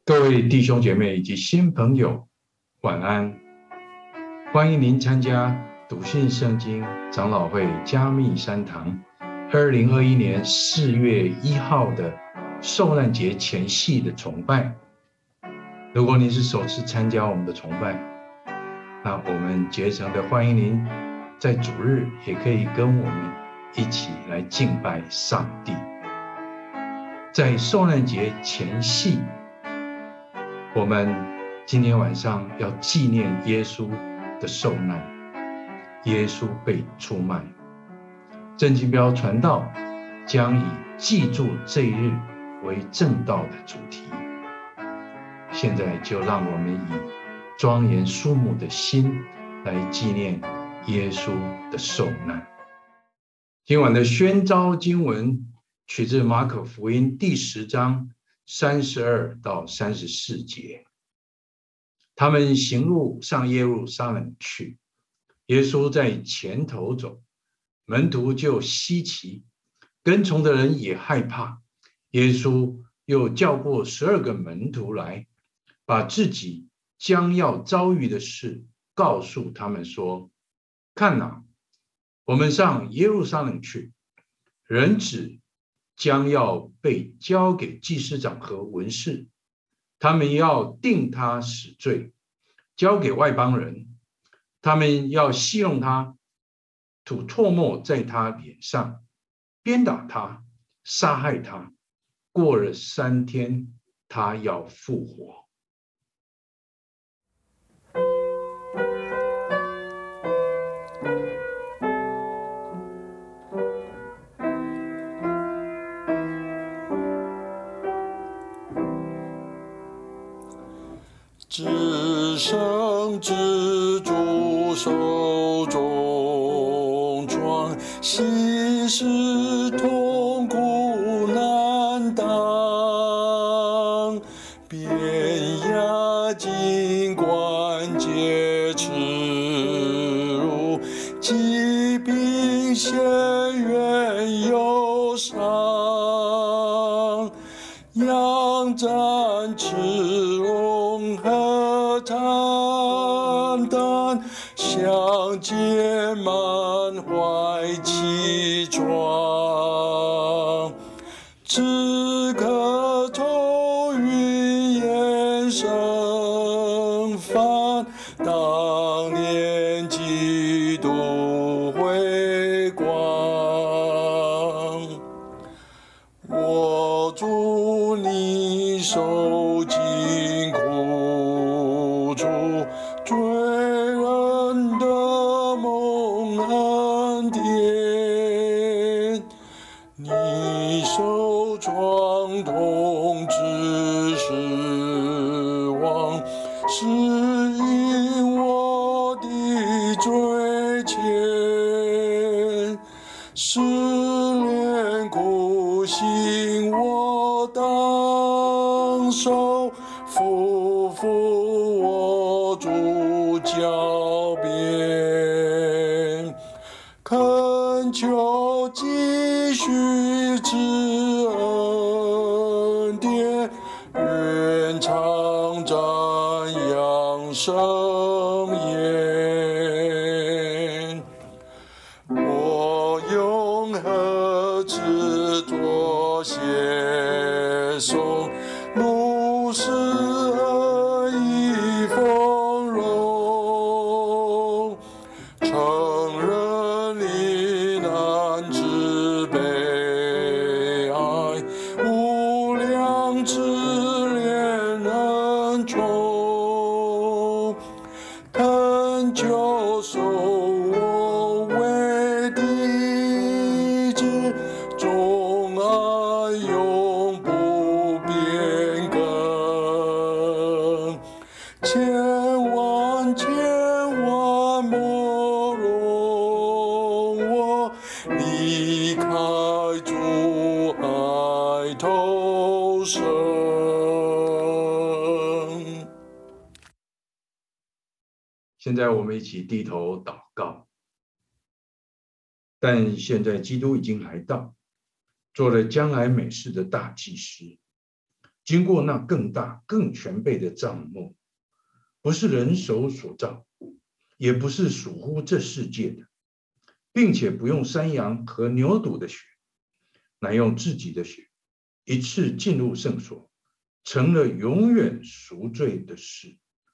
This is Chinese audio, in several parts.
各位弟兄姐妹以及新朋友，晚安！欢迎您参加笃信圣经长老会加密山堂2021年4月1号的受难节前夕的崇拜。如果您是首次参加我们的崇拜，那我们竭诚的欢迎您在主日也可以跟我们一起来敬拜上帝。在受难节前夕，我们今天晚上要纪念耶稣的受难，耶稣被出卖。郑金彪传道将以记住这一日为正道的主题。现在就让我们以庄严肃穆的心来纪念耶稣的受难。今晚的宣召经文取自马可福音第10章32到34节。他们行路上耶路撒冷去，耶稣在前头走，门徒就稀奇，跟从的人也害怕。耶稣又叫过12个门徒来，把自己将要遭遇的事告诉他们说：看哪，我们上耶路撒冷去，人子将要被交给祭司长和文士，他们要定他死罪，交给外邦人，他们要戏弄他，吐唾沫在他脸上，鞭打他，杀害他，过了3天，他要复活。 至圣之主手中装，昔时痛苦难当，便压尽关节耻辱，疾病血缘忧伤，仰战耻荣和惨淡，相见满怀凄怆，只可愁云烟生烦，当年几度辉光。我祝你受尽苦楚，追人的蒙恩典，你受创痛之失望，是因我的追牵，失恋苦心我当受，夫妇我主脚边，恳求继续之恩典，愿常瞻仰圣言。我用何执着写颂，怒视恩义丰荣，承认罹难之悲哀，无量之怜恩宠，恳求受我为弟子，钟爱永不变更，千万莫容我离开主爱投生。 现在我们一起低头祷告。但现在基督已经来到，做了将来美事的大祭司， 经过那更大、更全备的帐幕，不是人手所造，也不是属乎这世界的，并且不用山羊和牛犊的血，乃用自己的血，一次进入圣所，成了永远赎罪的事。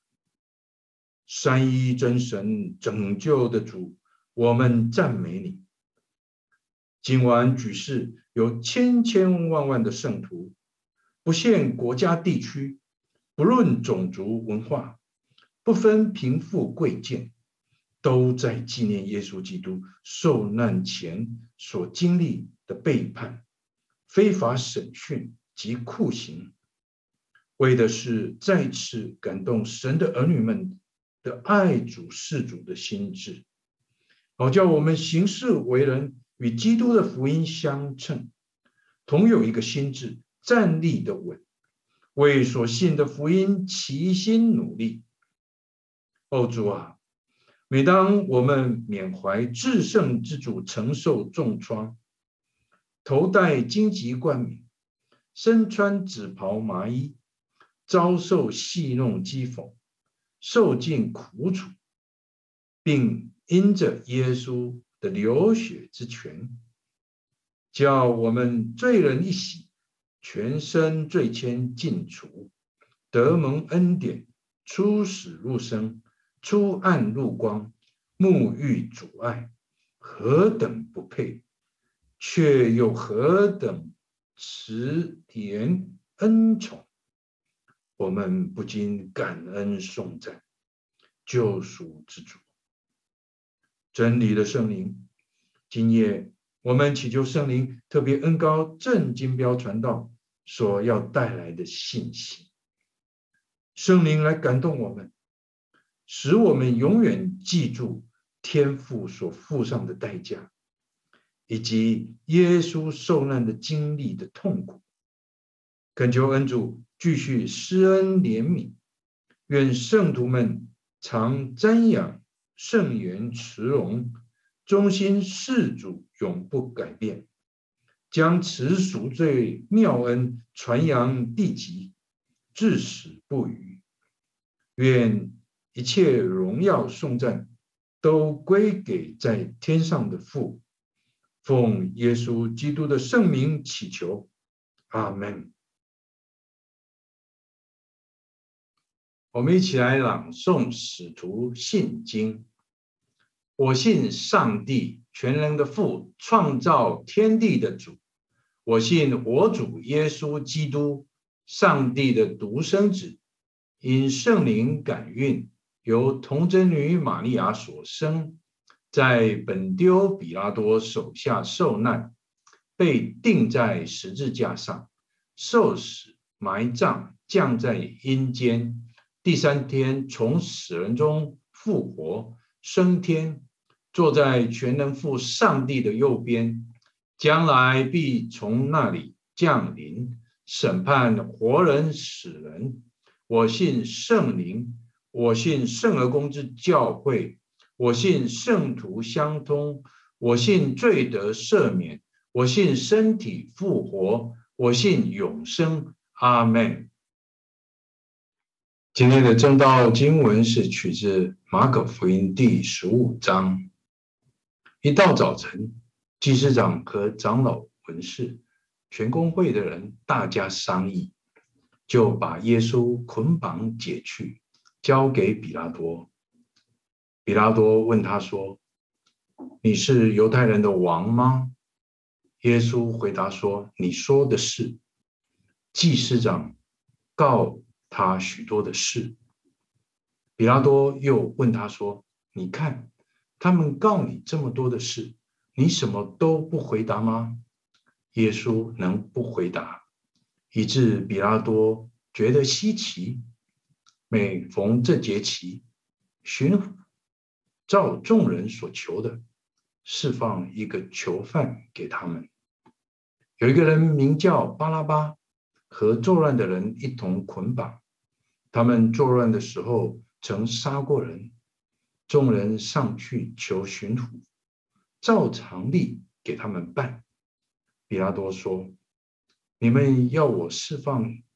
三一真神拯救的主，我们赞美你。今晚举世有千千万万的圣徒，不限国家地区，不论种族文化，不分贫富贵贱，都在纪念耶稣基督受难前所经历的背叛、非法审讯及酷刑，为的是再次感动神的儿女们的爱主事主的心志，好叫我们行事为人与基督的福音相称，同有一个心志，站立的稳，为所信的福音齐心努力。哦，主啊，每当我们缅怀至圣之主承受重创，头戴荆棘冠冕，身穿紫袍麻衣，遭受戏弄讥讽，受尽苦楚，并因着耶稣的流血之泉，叫我们罪人一洗，全身罪愆尽除，得蒙恩典，出死入生，出暗入光，沐浴主爱，何等不配，却又何等慈怜恩宠，我们不禁感恩颂赞救赎之主。真理的圣灵，今夜我们祈求圣灵特别恩膏郑金标传道所要带来的信息，圣灵来感动我们，使我们永远记住天父所付上的代价，以及耶稣受难的经历的痛苦。恳求恩主继续施恩怜悯，愿圣徒们常瞻仰圣言慈容，忠心事主，永不改变，将此赎罪妙恩传扬地极，至死不渝。愿一切荣耀颂赞都归给在天上的父，奉耶稣基督的圣名祈求，阿们。我们一起来朗诵使徒信经。我信上帝全能的父，创造天地的主。我信我主耶稣基督，上帝的独生子，因圣灵感孕，由童贞女玛利亚所生，在本丢比拉多手下受难，被钉在十字架上，受死，埋葬，降在阴间，第三天从死人中复活，升天，坐在全能父上帝的右边，将来必从那里降临，审判活人死人。我信圣灵，我信圣而公之教会，我信圣徒相通，我信罪得赦免，我信身体复活，我信永生。阿们。今天的正道经文是取自马可福音第15章。一到早晨，祭司长和长老、文士、全公会的人大家商议，就把耶稣捆绑解去，交给比拉多。比拉多问他说：“你是犹太人的王吗？”耶稣回答说：“你说的是。”祭司长告他许多的事。比拉多又问他说：“你看，他们告你这么多的事，你什么都不回答吗？”耶稣能不回答，以致比拉多觉得稀奇。每逢这节期，巡抚照众人所求的，释放一个囚犯给他们。有一个人名叫巴拉巴，和作乱的人一同捆绑。他们作乱的时候曾杀过人。众人上去求巡抚，照常例给他们办。比拉多说：“你们要我释放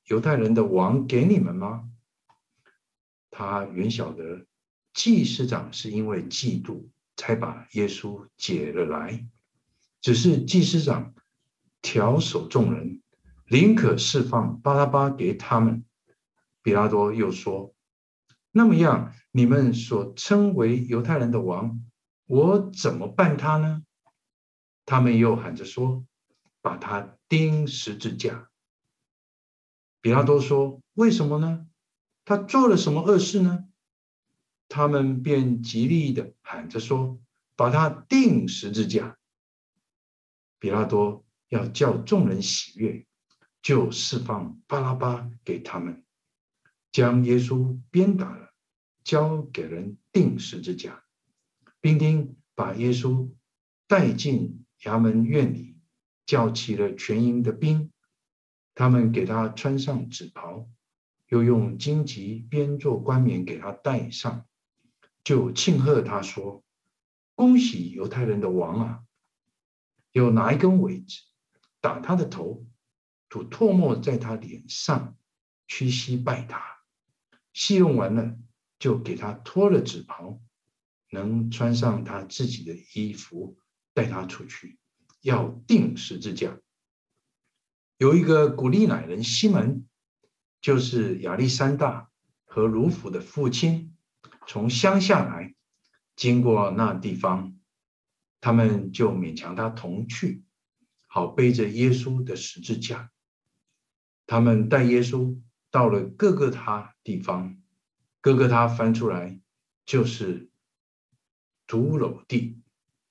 犹太人的王给你们吗？他原晓得祭司长是因为嫉妒才把耶稣解了来，只是祭司长挑唆众人，宁可释放巴拉巴给他们。比拉多又说，那么样，你们所称为犹太人的王，我怎么办他呢？他们又喊着说，把他钉十字架。比拉多说，为什么呢？他做了什么恶事呢？他们便极力的喊着说，把他钉十字架。比拉多要叫众人喜悦，就释放巴拉巴给他们，将耶稣鞭打了，交给人钉十字架。兵丁把耶稣带进衙门院里，叫起了全营的兵，他们给他穿上紫袍，又用荆棘编做冠冕给他戴上，就庆贺他说，恭喜犹太人的王啊！又拿一根苇子打他的头，吐唾沫在他脸上，屈膝拜他。戏弄完了，就给他脱了紫袍，能穿上他自己的衣服，带他出去，要钉十字架。有一个古利乃人西门，就是亚历山大和卢甫的父亲，从乡下来，经过那地方，他们就勉强他同去，好背着耶稣的十字架。他们带耶稣到了各个他地方，各个他翻出来就是土篓地，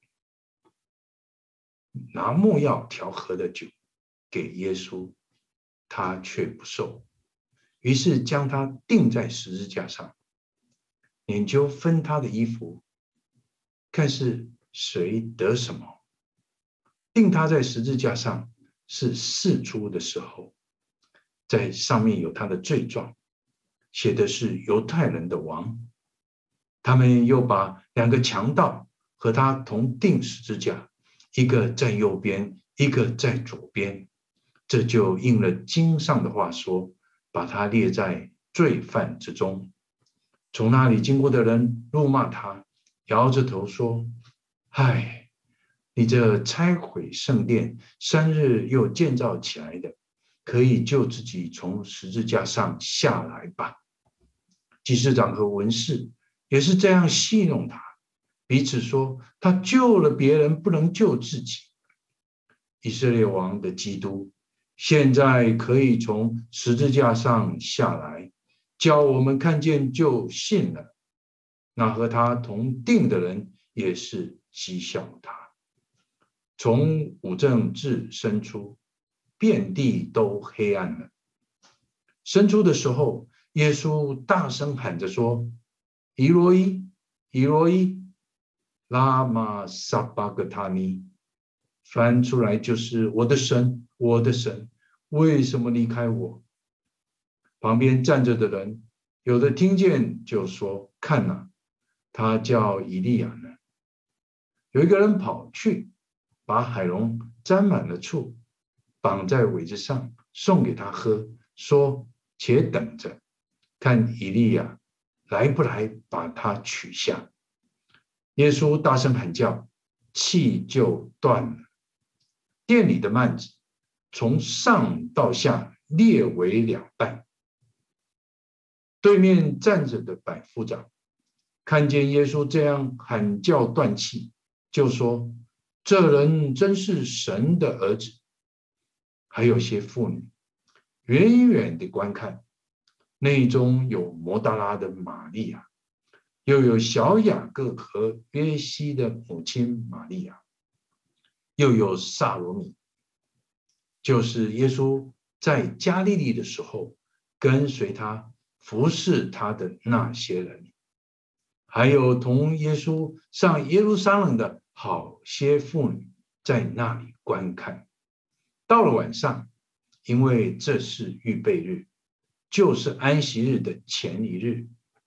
拿没药调和的酒给耶稣，他却不受，于是将他钉在十字架上，研究分他的衣服，看是谁得什么。钉他在十字架上是弑出的时候，在上面有他的罪状，写的是犹太人的王。他们又把两个强盗和他同钉十字架，一个在右边，一个在左边，这就应了经上的话说，把他列在罪犯之中。从那里经过的人怒骂他，摇着头说，唉，你这拆毁圣殿3日又建造起来的，可以救自己从十字架上下来吧。祭司长和文士也是这样戏弄他，彼此说，他救了别人，不能救自己。以色列王的基督现在可以从十字架上下来，叫我们看见就信了。那和他同定的人也是讥笑他。从五正至申初，遍地都黑暗了。申初的时候，耶稣大声喊着说，以罗伊，以罗伊，拉玛撒巴格他尼，翻出来就是我的神，我的神，为什么离开我？旁边站着的人，有的听见就说，看哪，他叫以利亚呢。有一个人跑去，把海龙沾满了醋，绑在苇子上，送给他喝，说，且等着，看以利亚来不来把他取下。耶稣大声喊叫，气就断了。殿里的幔子从上到下裂为2半。对面站着的百夫长看见耶稣这样喊叫断气，就说，这人真是神的儿子。还有些妇女远远地观看，内中有摩大拉的玛利亚，又有小雅各和约西的母亲玛利亚，又有撒罗米，就是耶稣在加利利的时候跟随他服侍他的那些人，还有同耶稣上耶路撒冷的好些妇女在那里观看。到了晚上，因为这是预备日，就是安息日的前一日，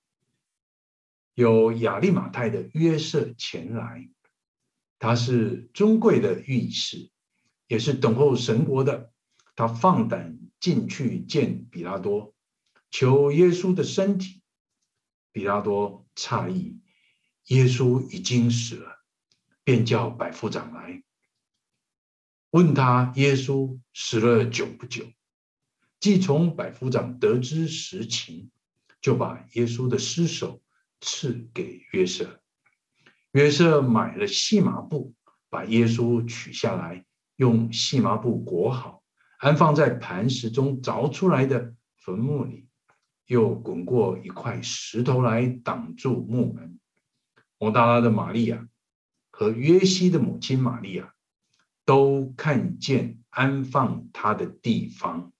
有亚利马太的约瑟前来，他是尊贵的御士，也是等候神国的， 他放胆进去见比拉多，求耶稣的身体。比拉多诧异，耶稣已经死了，便叫百夫长来，问他耶稣死了久不久。既从百夫长得知实情，就把耶稣的尸首赐给约瑟。约瑟买了细麻布，把耶稣取下来，用细麻布裹好，安放在磐石中凿出来的坟墓里，又滚过一块石头来挡住墓门。抹大拉的玛利亚和约西的母亲玛利亚都看见安放他的地方。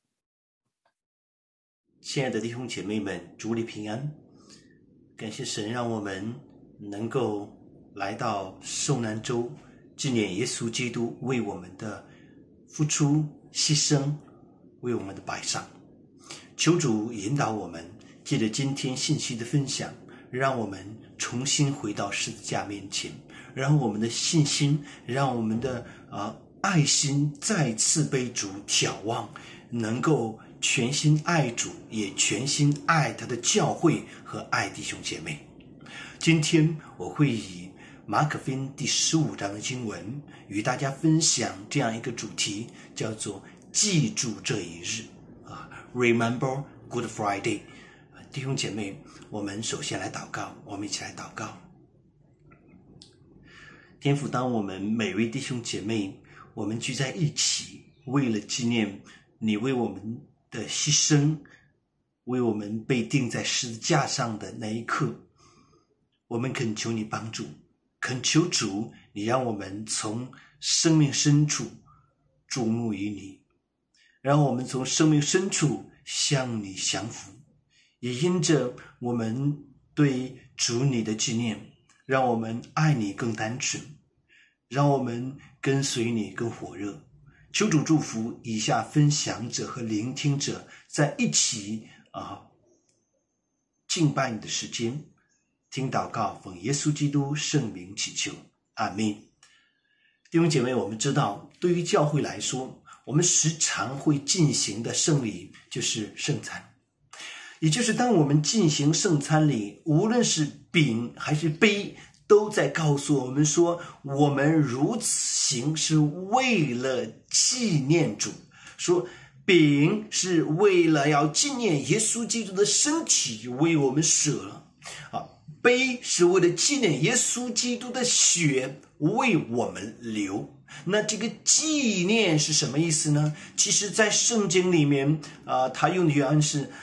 亲爱的弟兄姐妹们，主你平安。感谢神让我们能够来到受难周，纪念耶稣基督为我们的付出牺牲，为我们的摆上。求主引导我们，借着今天信息的分享，让我们重新回到十字架面前，让我们的信心，让我们的爱心再次被主挑望，能够全心爱主，也全心爱他的教会和爱弟兄姐妹。今天我会以马可福音第15章的经文与大家分享这样一个主题，叫做记住这一日，Remember Good Friday。弟兄姐妹，我们首先来祷告，我们一起来祷告。天父，当我们每位弟兄姐妹我们聚在一起，为了纪念你为我们的牺牲，为我们被钉在十字架上的那一刻，我们恳求你帮助，恳求主你让我们从生命深处注目于你，让我们从生命深处向你降服，也因着我们对主你的纪念，让我们爱你更单纯，让我们跟随你更火热。求主祝福以下分享者和聆听者在一起敬拜你的时间。听祷告，奉耶稣基督圣名祈求，阿们。弟兄姐妹，我们知道对于教会来说，我们时常会进行的圣礼就是圣餐，也就是当我们进行圣餐礼，无论是饼还是杯，都在告诉我们说，我们如此行是为了纪念主，说饼是为了要纪念耶稣基督的身体为我们舍了，杯是为了纪念耶稣基督的血为我们流。那这个纪念是什么意思呢？其实在圣经里面他用的原文是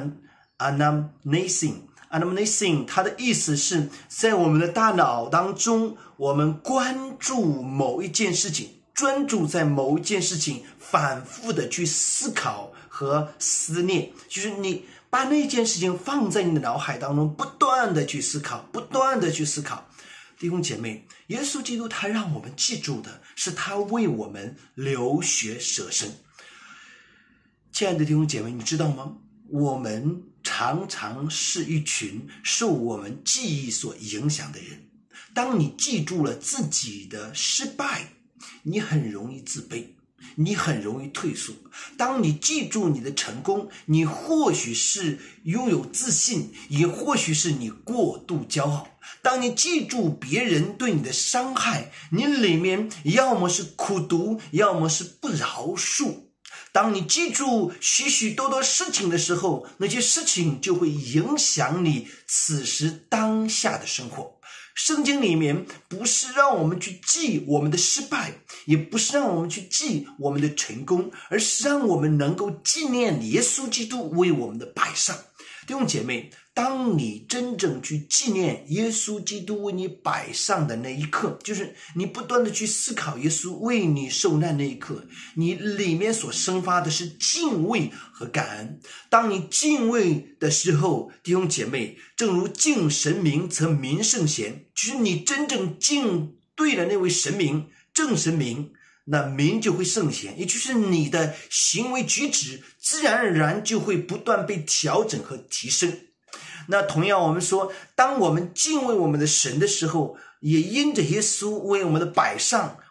anamnesing， 它的意思是在我们的大脑当中，我们关注某一件事情，专注在某一件事情，反复的去思考和思念，就是你把那件事情放在你的脑海当中，不断的去思考，不断的去思考。弟兄姐妹，耶稣基督他让我们记住的是他为我们流血舍身。亲爱的弟兄姐妹，你知道吗？我们常常是一群受我们记忆所影响的人。当你记住了自己的失败，你很容易自卑，你很容易退缩。当你记住你的成功，你或许是拥有自信，也或许是你过度骄傲。当你记住别人对你的伤害，你里面要么是苦毒，要么是不饶恕。当你记住许许多多事情的时候，那些事情就会影响你此时当下的生活。圣经里面不是让我们去记我们的失败，也不是让我们去记我们的成功，而是让我们能够纪念耶稣基督为我们的摆上。弟兄姐妹，当你真正去纪念耶稣基督为你摆上的那一刻，就是你不断的去思考耶稣为你受难那一刻，你里面所生发的是敬畏和感恩。当你敬畏的时候，弟兄姐妹，正如敬神明则民圣贤，就是你真正敬对了那位神明，正神明，那民就会圣贤，也就是你的行为举止自然而然就会不断被调整和提升。那同样我们说，当我们敬畏我们的神的时候，也因着耶稣为我们的摆上，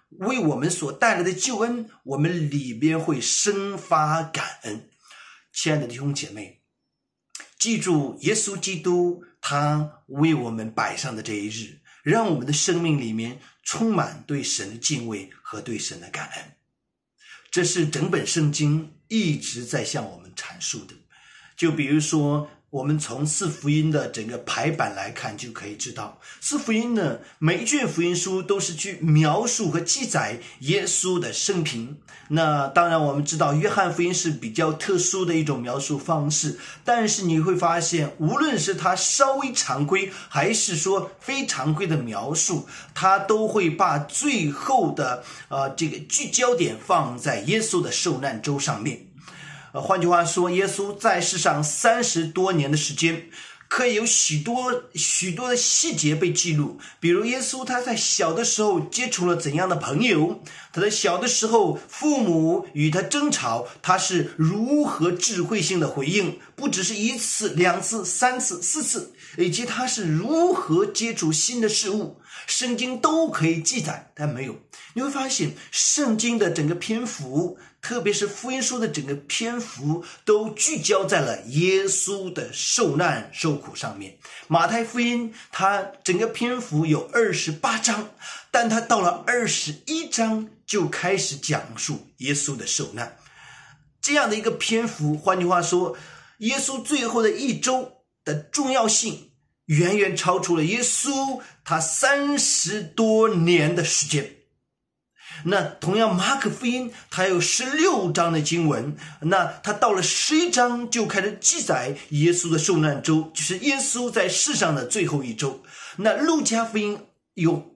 为我们所带来的救恩，我们里边会生发感恩。亲爱的弟兄姐妹，记住耶稣基督他为我们摆上的这一日，让我们的生命里面充满对神的敬畏和对神的感恩。这是整本圣经一直在向我们阐述的。就比如说我们从四福音的整个排版来看，就可以知道四福音呢，每一卷福音书都是去描述和记载耶稣的生平。那当然我们知道约翰福音是比较特殊的一种描述方式，但是你会发现无论是他稍微常规还是说非常规的描述，他都会把最后的这个聚焦点放在耶稣的受难周上面。换句话说，耶稣在世上30多年的时间，可以有许多的细节被记录。比如耶稣他在小的时候接触了怎样的朋友，他在小的时候父母与他争吵，他是如何智慧性的回应，不只是1次2次3次4次，以及他是如何接触新的事物，圣经都可以记载。但没有，你会发现圣经的整个篇幅，特别是福音书的整个篇幅，都聚焦在了耶稣的受难受苦上面。马太福音它整个篇幅有28章，但它到了21章就开始讲述耶稣的受难。这样的一个篇幅，换句话说，耶稣最后的1周的重要性远远超出了耶稣他30多年的时间。那同样马可福音它有16章的经文，那它到了11章就开始记载耶稣的受难周，就是耶稣在世上的最后1周。那路加福音有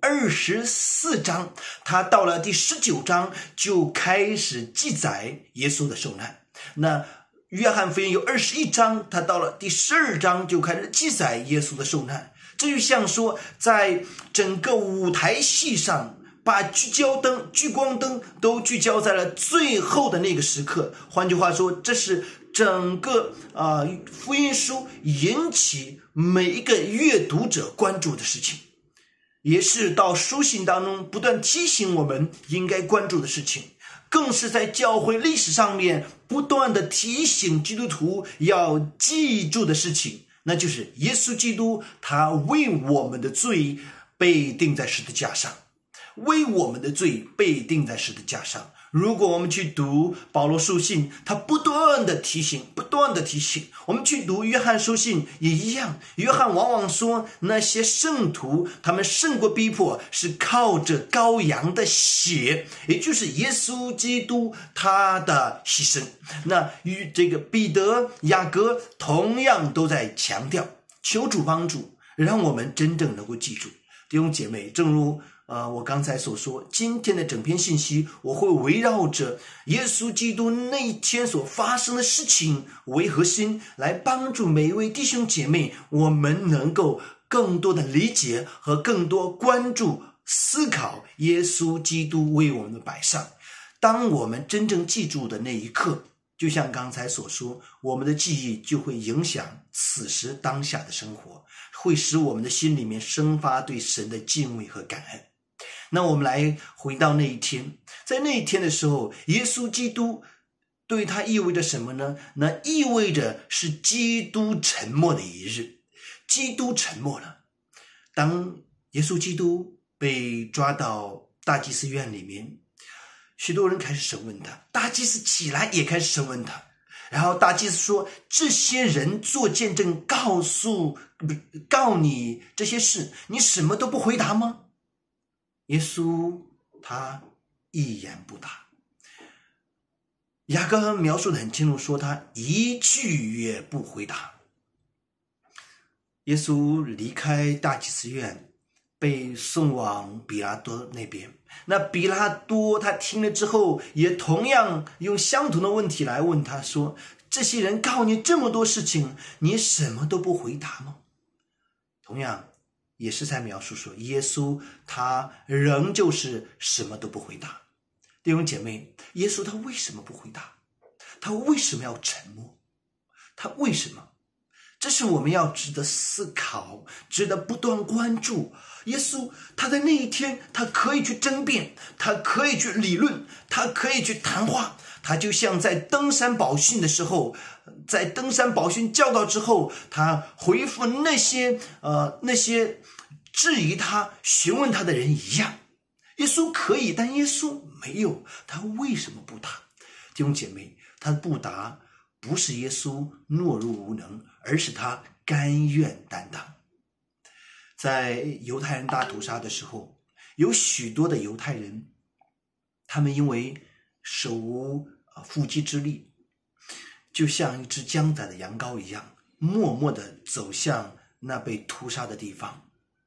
24章，它到了第19章就开始记载耶稣的受难。那约翰福音有21章，它到了第12章就开始记载耶稣的受难。这就像说在整个舞台戏上，把聚光灯都聚焦在了最后的那个时刻。换句话说，这是整个福音书引起每一个阅读者关注的事情，也是到书信当中不断提醒我们应该关注的事情，更是在教会历史上面不断的提醒基督徒要记住的事情，那就是耶稣基督他为我们的罪被钉在十字架上，为我们的罪被钉在十字架上。如果我们去读保罗书信，他不断的提醒。我们去读约翰书信也一样，约翰往往说那些圣徒他们胜过逼迫是靠着羔羊的血，也就是耶稣基督他的牺牲。那与这个彼得、雅各同样都在强调，求主帮助，让我们真正能够记住。弟兄姐妹，正如我刚才所说，今天的整篇信息我会围绕着耶稣基督那一天所发生的事情为核心，来帮助每一位弟兄姐妹，我们能够更多的理解和更多关注思考耶稣基督为我们的摆上。当我们真正记住的那一刻，就像刚才所说，我们的记忆就会影响此时当下的生活，会使我们的心里面生发对神的敬畏和感恩。那我们来回到那一天，在那一天的时候，耶稣基督对他意味着什么呢？那意味着是基督沉默的一日。基督沉默了。当耶稣基督被抓到大祭司院里面，许多人开始审问他，大祭司起来也开始审问他。然后大祭司说，这些人做见证告你这些事，你什么都不回答吗？耶稣他一言不答。雅各描述得很清楚，说他一句也不回答。耶稣离开大祭司院，被送往比拉多那边。那比拉多他听了之后，也同样用相同的问题来问他，说，这些人告你这么多事情，你什么都不回答吗？同样也是在描述说，耶稣他仍旧是什么都不回答。弟兄姐妹，耶稣他为什么不回答？他为什么要沉默？他为什么？ 这是我们要值得思考，值得不断关注。耶稣他在那一天，他可以去争辩，他可以去理论，他可以去谈话，他就像在登山宝训的时候，在登山宝训教导之后，他回复那些质疑他、询问他的人一样。耶稣可以，但耶稣没有，他为什么不答？弟兄姐妹，他的不答不是耶稣懦弱无能，而是他甘愿担当。在犹太人大屠杀的时候，有许多的犹太人，他们因为手无缚鸡之力，就像一只将宰的羊羔一样，默默地走向那被屠杀的地方。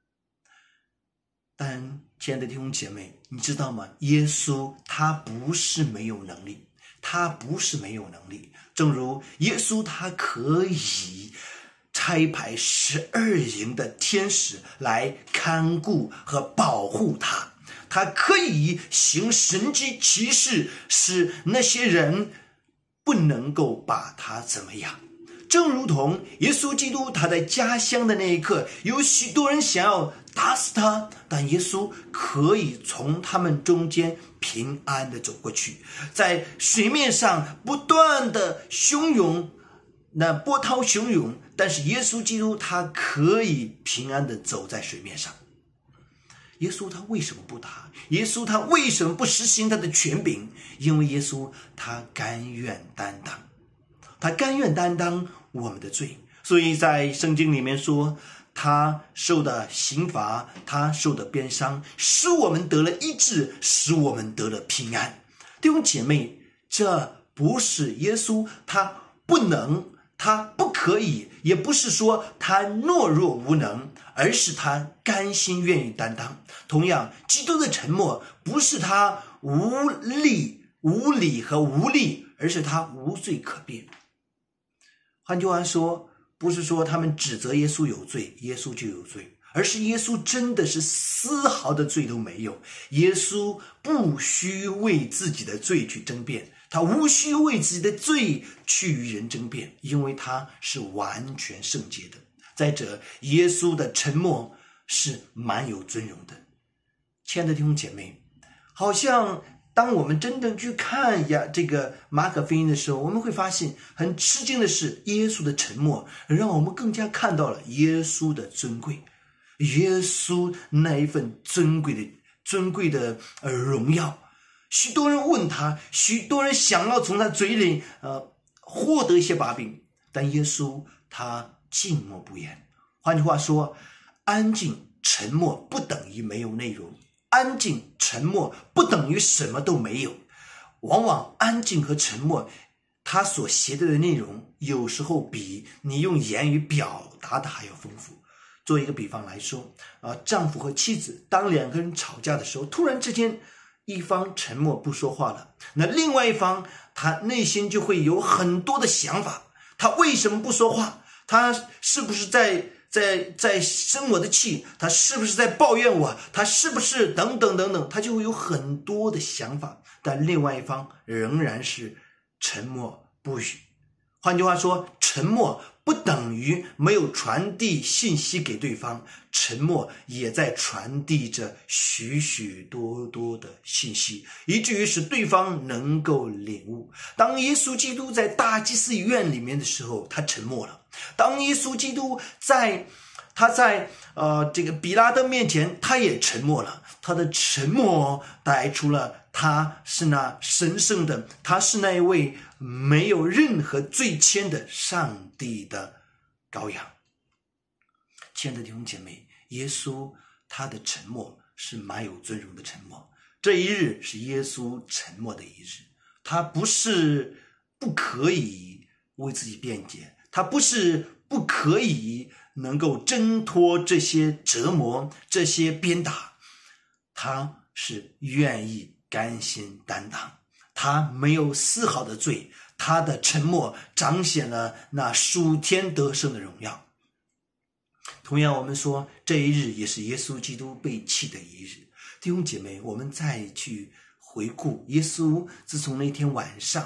但亲爱的弟兄姐妹，你知道吗？耶稣他不是没有能力，他不是没有能力。正如耶稣他可以差派12营的天使来看顾和保护他，他可以行神迹奇事，使那些人不能够把他怎么样。正如同耶稣基督他在家乡的那一刻，有许多人想要打死他，但耶稣可以从他们中间平安的走过去，在水面上不断的汹涌，那波涛汹涌，但是耶稣基督他可以平安的走在水面上。耶稣他为什么不答？耶稣他为什么不实行他的权柄？因为耶稣他甘愿担当，他甘愿担当我们的罪。所以在圣经里面说，他受的刑罚，他受的鞭伤，使我们得了医治，使我们得了平安。弟兄姐妹，这不是耶稣他不能，他不可以，也不是说他懦弱无能，而是他甘心愿意担当。同样，基督的沉默不是他无理和无力，而是他无罪可辩。换句话说，不是说他们指责耶稣有罪，耶稣就有罪，而是耶稣真的是丝毫的罪都没有。耶稣不需为自己的罪去争辩，他无需为自己的罪去与人争辩，因为他是完全圣洁的。再者，耶稣的沉默是蛮有尊荣的。亲爱的弟兄姐妹，好像当我们真正去看这个马可福音的时候，我们会发现很吃惊的是，耶稣的沉默让我们更加看到了耶稣的尊贵，耶稣那一份尊贵的荣耀。许多人问他，许多人想要从他嘴里获得一些把柄，但耶稣他静默不言。换句话说，安静沉默不等于没有内容，安静沉默不等于什么都没有。往往安静和沉默它所携带的内容，有时候比你用言语表达的还要丰富。做一个比方来说，丈夫和妻子当两个人吵架的时候，突然之间一方沉默不说话了，那另外一方他内心就会有很多的想法，他为什么不说话？他是不是在生我的气？他是不是在抱怨我？他是不是等等等等，他就会有很多的想法，但另外一方仍然是沉默不语。换句话说，沉默不等于没有传递信息给对方，沉默也在传递着许许多多的信息，以至于使对方能够领悟。当耶稣基督在大祭司院里面的时候，他沉默了；当耶稣基督在这个比拉多面前，他也沉默了。他的沉默带出了他是那神圣的，他是那一位没有任何罪愆的上帝的羔羊。亲爱的弟兄姐妹，耶稣他的沉默是蛮有尊荣的沉默。这一日是耶稣沉默的一日，他不是不可以为自己辩解，他不是不可以能够挣脱这些折磨，这些鞭打，他是愿意甘心担当，他没有丝毫的罪，他的沉默彰显了那属天得胜的荣耀。同样，我们说这一日也是耶稣基督被弃的一日。弟兄姐妹，我们再去回顾耶稣自从那天晚上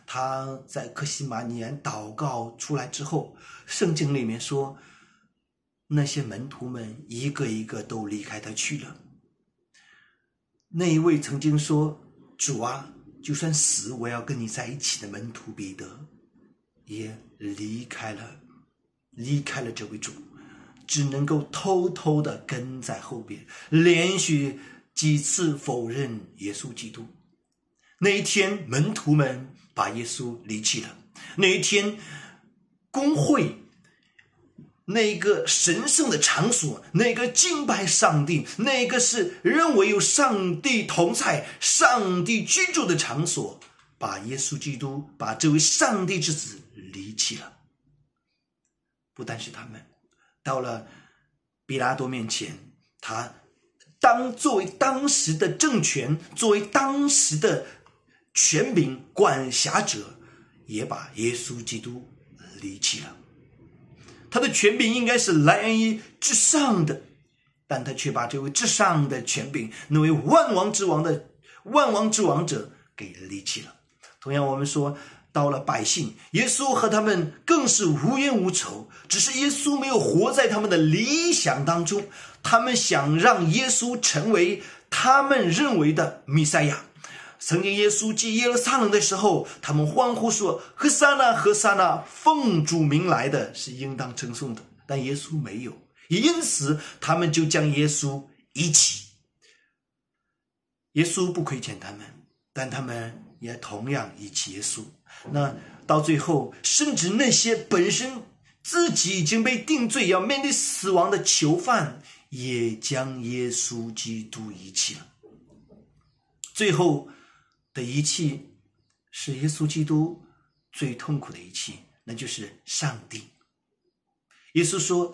他在客西马尼园祷告出来之后，圣经里面说，那些门徒们一个一个都离开他去了。那一位曾经说，主啊，就算死我要跟你在一起的门徒彼得，也离开了这位主，只能够偷偷的跟在后边，连续几次否认耶稣基督。那一天门徒们把耶稣离弃了，那一天公会，那个神圣的场所，那个敬拜上帝，那个是认为有上帝同在、上帝居住的场所，把耶稣基督，把这位上帝之子离弃了。不但是他们，到了比拉多面前，他作为当时的政权，作为当时的权柄管辖者，也把耶稣基督离弃了。他的权柄应该是来源于至上的，但他却把这位至上的权柄，那位万王之王者给离弃了。同样我们说，到了百姓，耶稣和他们更是无冤无仇，只是耶稣没有活在他们的理想当中，他们想让耶稣成为他们认为的弥赛亚。曾经耶稣进耶路撒冷的时候，他们欢呼说，何撒那何撒那，奉主名来的是应当称颂的。但耶稣没有，也因此他们就将耶稣遗弃。耶稣不亏欠他们，但他们也同样遗弃耶稣。那到最后，甚至那些本身自己已经被定罪要面对死亡的囚犯，也将耶稣基督遗弃了。最后的遗弃是耶稣基督最痛苦的遗弃，那就是上帝。耶稣说，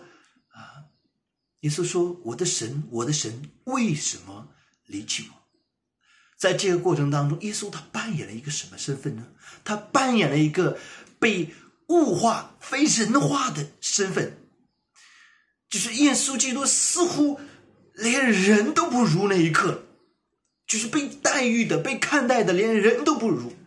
我的神，我的神，为什么离弃我？在这个过程当中，耶稣他扮演了一个什么身份呢？他扮演了一个被物化、非人化的身份，就是耶稣基督似乎连人都不如那一刻，就是被待遇的、被看待的连人都不如。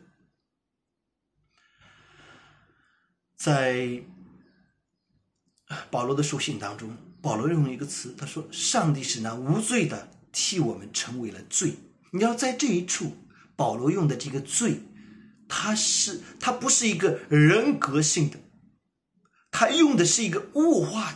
在保罗的书信当中，保罗用一个词，他说，上帝是那无罪的替我们成为了罪。你要在这一处，保罗用的这个罪，它不是一个人格性的，他用的是一个物化的。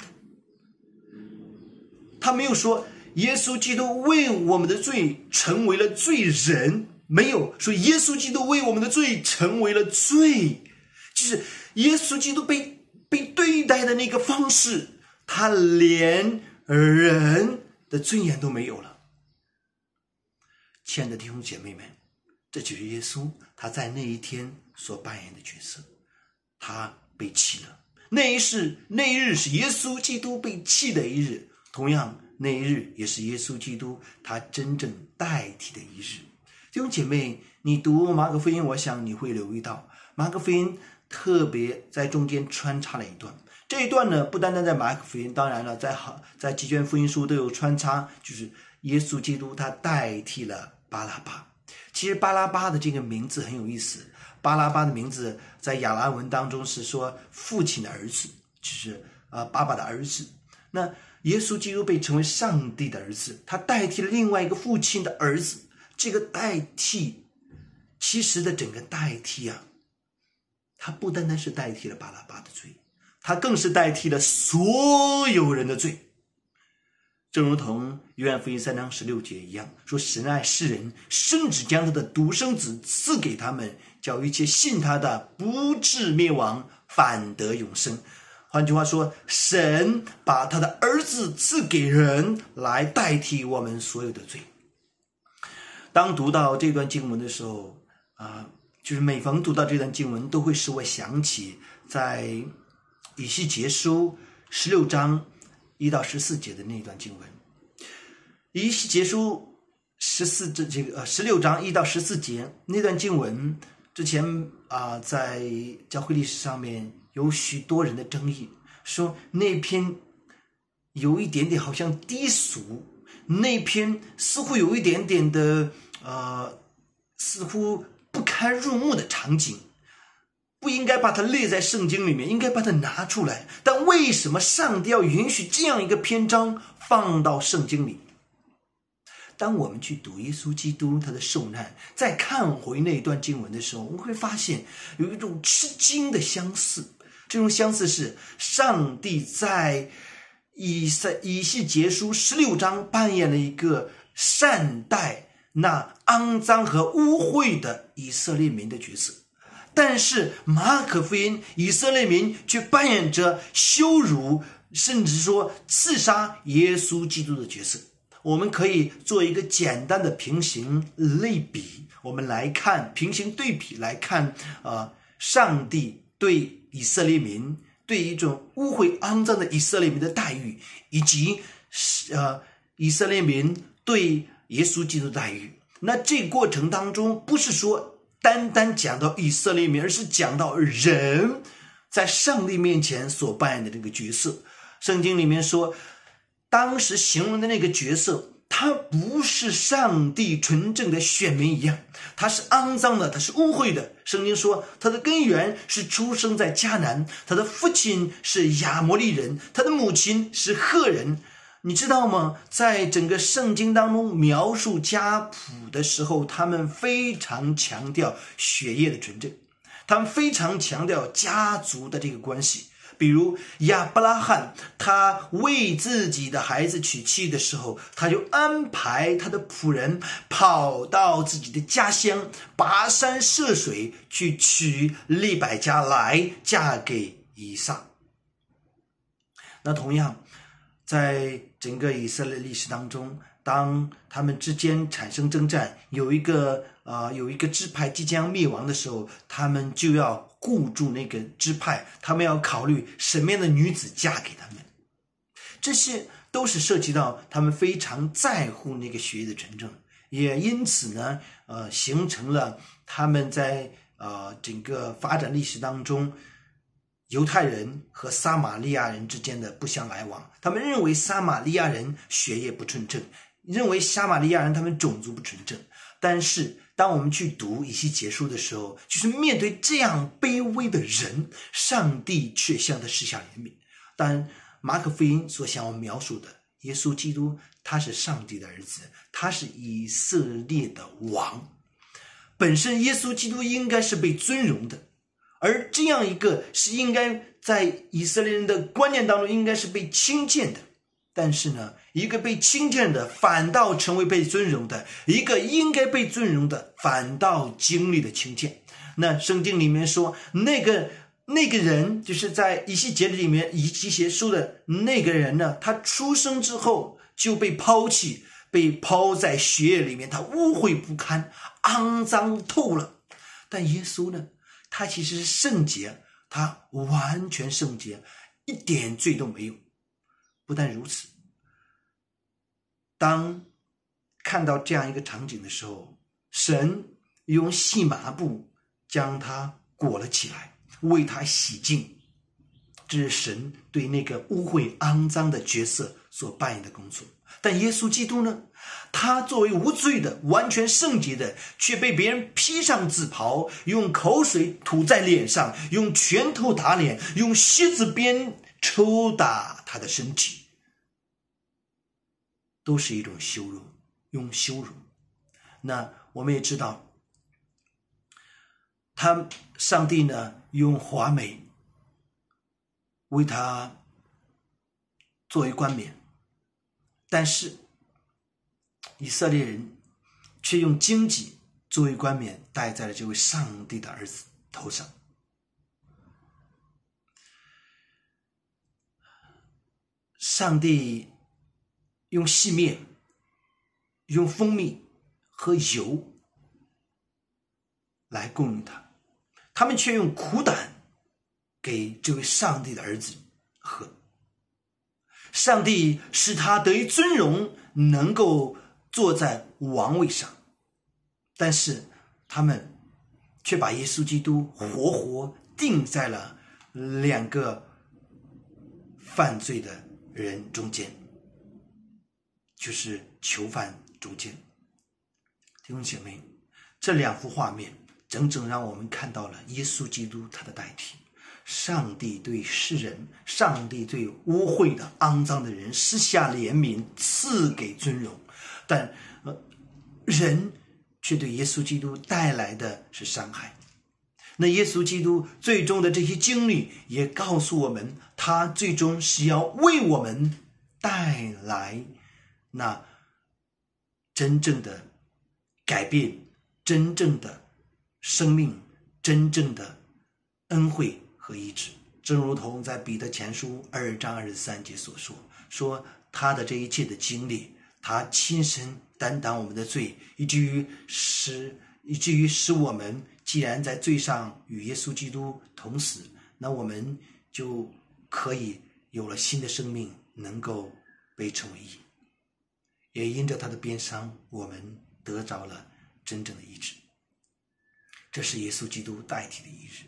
他没有说耶稣基督为我们的罪成为了罪人，没有说耶稣基督为我们的罪成为了罪，就是耶稣基督被对待的那个方式，他连人的尊严都没有了。亲爱的弟兄姐妹们，这就是耶稣他在那一天所扮演的角色，他被弃了。那一日是耶稣基督被弃的一日，同样那一日也是耶稣基督他真正代替的一日。弟兄姐妹，你读马可福音，我想你会留意到，马可福音特别在中间穿插了一段。这一段呢，不单单在马可福音，当然了，在几卷福音书都有穿插，就是耶稣基督他代替了巴拉巴。其实巴拉巴的这个名字很有意思，巴拉巴的名字在亚兰文当中是说父亲的儿子，就是爸爸的儿子。那耶稣基督被称为上帝的儿子，他代替了另外一个父亲的儿子。这个代替，其实的整个代替他不单单是代替了巴拉巴的罪，他更是代替了所有人的罪。正如同约翰福音3章16节一样，说神爱世人，甚至将他的独生子赐给他们，叫一切信他的不至灭亡，反得永生。换句话说，神把他的儿子赐给人，来代替我们所有的罪。当读到这段经文的时候就是每逢读到这段经文，都会使我想起在以西结书16章1到14节的那段经文。以西结书16章1到14节那段经文，之前在教会历史上面有许多人的争议，说那篇有一点点好像低俗，那篇似乎有一点点的似乎不堪入目的场景， 不应该把它列在圣经里面，应该把它拿出来。但为什么上帝要允许这样一个篇章放到圣经里？当我们去读耶稣基督他的受难，再看回那一段经文的时候，我们会发现有一种吃惊的相似。这种相似是上帝在以西结书16章扮演了一个善待那肮脏和污秽的以色列民的角色，但是马可福音以色列民却扮演着羞辱甚至说刺杀耶稣基督的角色。我们可以做一个简单的平行类比，我们来看平行对比来看上帝对以色列民，对一种污秽肮脏的以色列民的待遇，以及以色列民对耶稣基督的待遇。那这个过程当中不是说单单讲到以色列民，而是讲到人在上帝面前所扮演的这个角色。圣经里面说，当时形容的那个角色，他不是上帝纯正的选民一样，他是肮脏的，他是污秽的。圣经说他的根源是出生在迦南，他的父亲是亚摩利人，他的母亲是赫人。你知道吗？在整个圣经当中描述家谱的时候，他们非常强调血液的纯正，他们非常强调家族的这个关系。比如亚伯拉罕，他为自己的孩子娶妻的时候，他就安排他的仆人跑到自己的家乡，跋山涉水去娶利百加来嫁给以撒。那同样在整个以色列历史当中，当他们之间产生征战，有一个支派即将灭亡的时候，他们就要顾住那个支派，他们要考虑什么样的女子嫁给他们。这些都是涉及到他们非常在乎那个血液的纯正，也因此呢形成了他们在整个发展历史当中犹太人和撒玛利亚人之间的不相来往。他们认为撒玛利亚人血液不纯正，认为撒玛利亚人他们种族不纯正。但是当我们去读以西结书的时候，就是面对这样卑微的人，上帝却向他施下怜悯。但马可福音所想要描述的耶稣基督，他是上帝的儿子，他是以色列的王。本身耶稣基督应该是被尊荣的，而这样一个是应该在以色列人的观念当中应该是被轻贱的。但是呢，一个被轻贱的反倒成为被尊荣的，一个应该被尊荣的反倒经历了轻贱。那圣经里面说那个人，就是在以西结里面以西结书的那个人呢，他出生之后就被抛弃，被抛在血液里面，他污秽不堪，肮脏透了。但耶稣呢，他其实是圣洁，他完全圣洁，一点罪都没有。不但如此，当看到这样一个场景的时候，神用细麻布将他裹了起来，为他洗净。这是神对那个污秽肮脏的角色所扮演的工作。但耶稣基督呢，他作为无罪的完全圣洁的，却被别人披上紫袍，用口水吐在脸上，用拳头打脸，用蝎子鞭抽打他的身体，都是一种羞辱，用羞辱。那我们也知道，上帝呢用华美为他作为冠冕，但是以色列人却用荆棘作为冠冕戴在了这位上帝的儿子头上。上帝用细面、用蜂蜜和油来供应他，他们却用苦胆给这位上帝的儿子喝。上帝使他得以尊荣，能够坐在王位上，但是他们却把耶稣基督活活钉在了两个犯罪的人中间，就是囚犯中间。弟兄姐妹，这两幅画面整整让我们看到了耶稣基督他的代替。上帝对世人，上帝对污秽的肮脏的人施下怜悯，赐给尊荣，但人却对耶稣基督带来的是伤害。那耶稣基督最终的这些经历也告诉我们，他最终是要为我们带来那真正的改变，真正的生命，真正的恩惠和医治。正如同在彼得前书2章23节所说他的这一切的经历，他亲身担当我们的罪，以至于使我们既然在罪上与耶稣基督同死，那我们就可以有了新的生命，能够被称为义。也因着他的鞭伤，我们得着了真正的医治。这是耶稣基督代替的医治。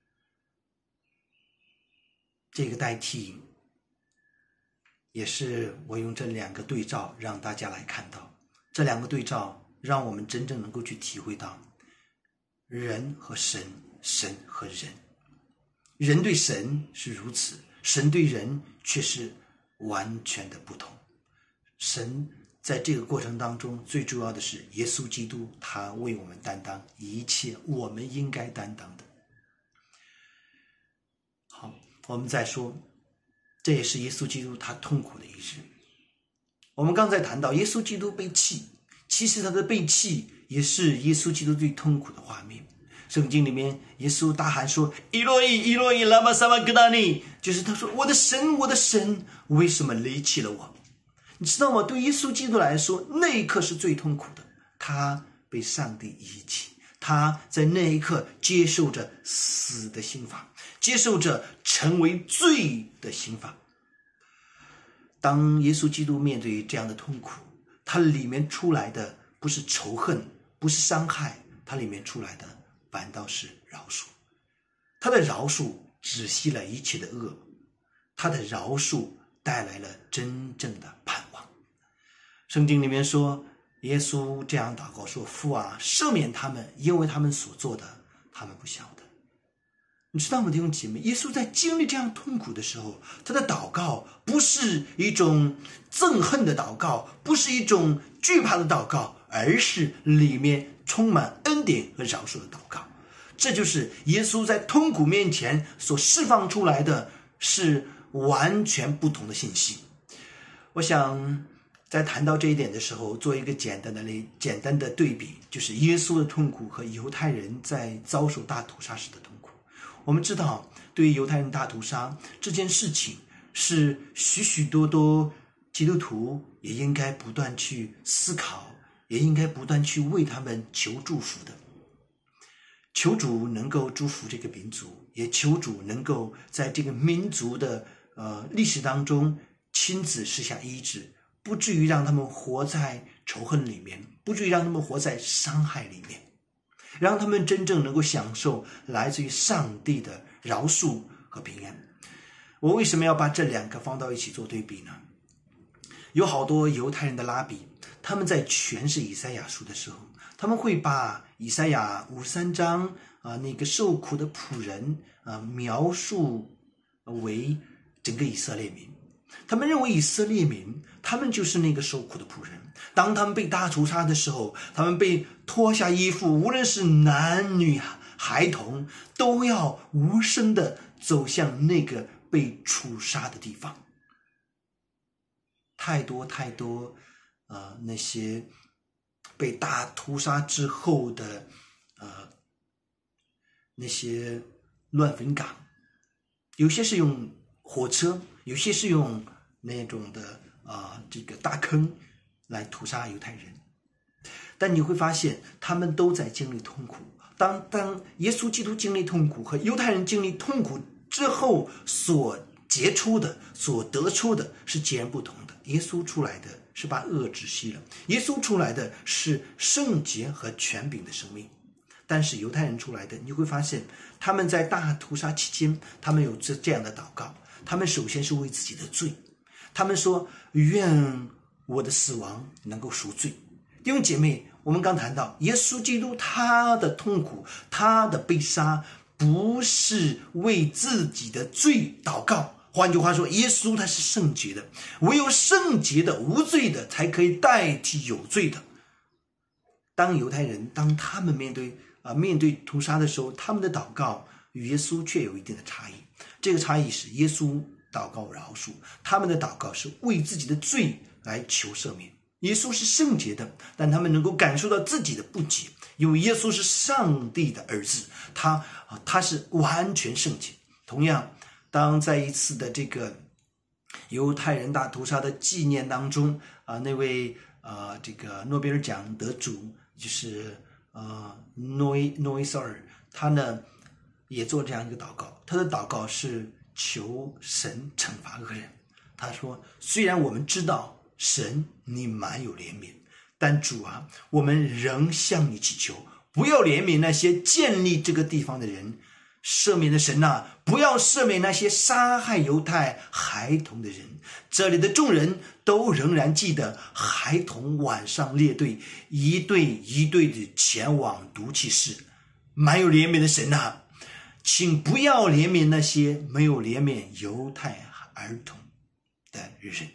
这个代替也是我用这两个对照让大家来看到，这两个对照让我们真正能够去体会到人和神，神和人。人对神是如此，神对人却是完全的不同。神在这个过程当中，最重要的是耶稣基督，他为我们担当一切我们应该担当的。好，我们再说，这也是耶稣基督他痛苦的一日。我们刚才谈到耶稣基督被弃，其实他的被弃也是耶稣基督最痛苦的画面。圣经里面耶稣大喊说，以洛伊以洛伊拉玛撒玛格达尼，就是他说，我的神我的神，为什么离弃了我？你知道吗？对耶稣基督来说，那一刻是最痛苦的。他被上帝遗弃，他在那一刻接受着死的刑罚，接受着成为罪的刑罚。当耶稣基督面对这样的痛苦，他里面出来的不是仇恨，不是伤害，他里面出来的反倒是饶恕。他的饶恕止息了一切的恶，他的饶恕带来了真正的盼望。圣经里面说，耶稣这样祷告说，父啊，赦免他们，因为他们所做的他们不晓得。你知道吗，弟兄姐妹，耶稣在经历这样痛苦的时候，他的祷告不是一种憎恨的祷告，不是一种惧怕的祷告，而是里面充满恩典和饶恕的祷告。这就是耶稣在痛苦面前所释放出来的，是完全不同的信息。我想在谈到这一点的时候，做一个简单的对比，就是耶稣的痛苦和犹太人在遭受大屠杀时的痛苦。我们知道，对于犹太人大屠杀这件事情，是许许多多基督徒也应该不断去思考，也应该不断去为他们求祝福的。求主能够祝福这个民族，也求主能够在这个民族的历史当中亲自施下医治，不至于让他们活在仇恨里面，不至于让他们活在伤害里面，让他们真正能够享受来自于上帝的饶恕和平安。我为什么要把这两个放到一起做对比呢？有好多犹太人的拉比，他们在诠释以赛亚书的时候，他们会把以赛亚53章那个受苦的仆人描述为整个以色列民。他们认为以色列民他们就是那个受苦的仆人，当他们被大屠杀的时候，他们被脱下衣服，无论是男女孩童，都要无声的走向那个被处杀的地方。太多那些被大屠杀之后的那些乱坟岗，有些是用火车，有些是用那种的这个大坑来屠杀犹太人。但你会发现他们都在经历痛苦。当耶稣基督经历痛苦和犹太人经历痛苦之后所结出的，所得出的是截然不同的。耶稣出来的是把恶止息了，耶稣出来的是圣洁和权柄的生命。但是犹太人出来的，你会发现他们在大屠杀期间，他们有这样的祷告。他们首先是为自己的罪，他们说，愿我的死亡能够赎罪。弟兄姐妹， 我们刚谈到耶稣基督他的痛苦，他的被杀，不是为自己的罪祷告。换句话说，耶稣他是圣洁的，唯有圣洁的无罪的才可以代替有罪的。当犹太人当他们面对屠杀的时候，他们的祷告与耶稣却有一定的差异。这个差异是耶稣祷告饶恕，他们的祷告是为自己的罪来求赦免。耶稣是圣洁的，但他们能够感受到自己的不洁，因为耶稣是上帝的儿子，他是完全圣洁。同样，当在一次的这个犹太人大屠杀的纪念当中那位这个诺贝尔奖得主就是诺伊塞尔，他呢也做这样一个祷告，他的祷告是求神惩罚恶人。他说，虽然我们知道神你满有怜悯，但主啊，我们仍向你祈求，不要怜悯那些建立这个地方的人，赦免的神啊，不要赦免那些杀害犹太孩童的人。这里的众人都仍然记得孩童晚上列队，一队一队的前往毒气室。满有怜悯的神啊，请不要怜悯那些没有怜悯犹太儿童的人。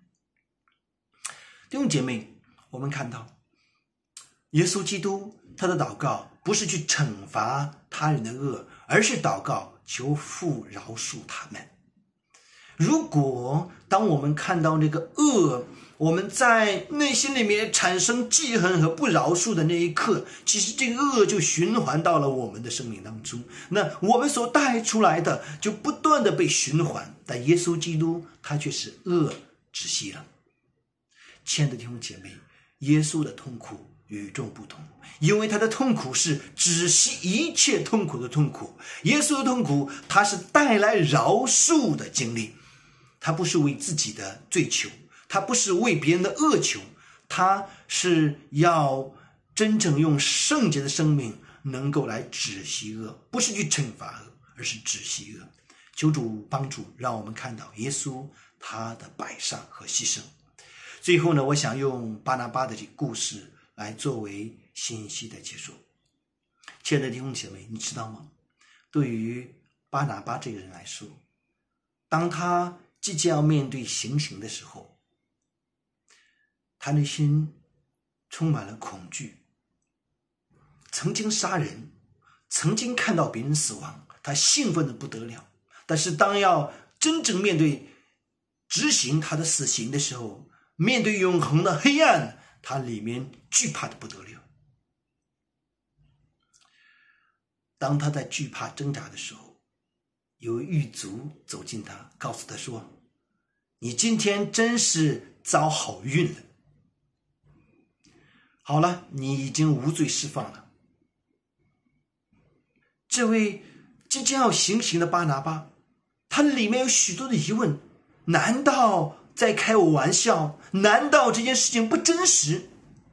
弟兄姐妹，我们看到耶稣基督他的祷告不是去惩罚他人的恶，而是祷告求父饶恕他们。如果当我们看到那个恶，我们在内心里面产生记恨和不饶恕的那一刻，其实这个恶就循环到了我们的生命当中，那我们所带出来的就不断的被循环，但耶稣基督他却是恶止息了。亲爱的弟兄姐妹，耶稣的痛苦与众不同，因为他的痛苦是止息一切痛苦的痛苦。耶稣的痛苦，他是带来饶恕的经历，他不是为自己的罪求，他不是为别人的恶求，他是要真正用圣洁的生命能够来止息恶，不是去惩罚恶，而是止息恶。求主帮助，让我们看到耶稣他的摆上和牺牲。最后呢，我想用巴拿巴的这个故事来作为信息的结束。亲爱的弟兄姐妹，你知道吗？对于巴拿巴这个人来说，当他即将要面对行刑的时候，他内心充满了恐惧。曾经杀人，曾经看到别人死亡，他兴奋的不得了。但是当要真正面对执行他的死刑的时候，面对永恒的黑暗，他里面惧怕的不得了。当他在惧怕挣扎的时候，有狱卒走近他，告诉他说，你今天真是遭好运了，好了，你已经无罪释放了。这位即将要行刑的巴拿巴，他里面有许多的疑问，难道在开我玩笑？难道这件事情不真实？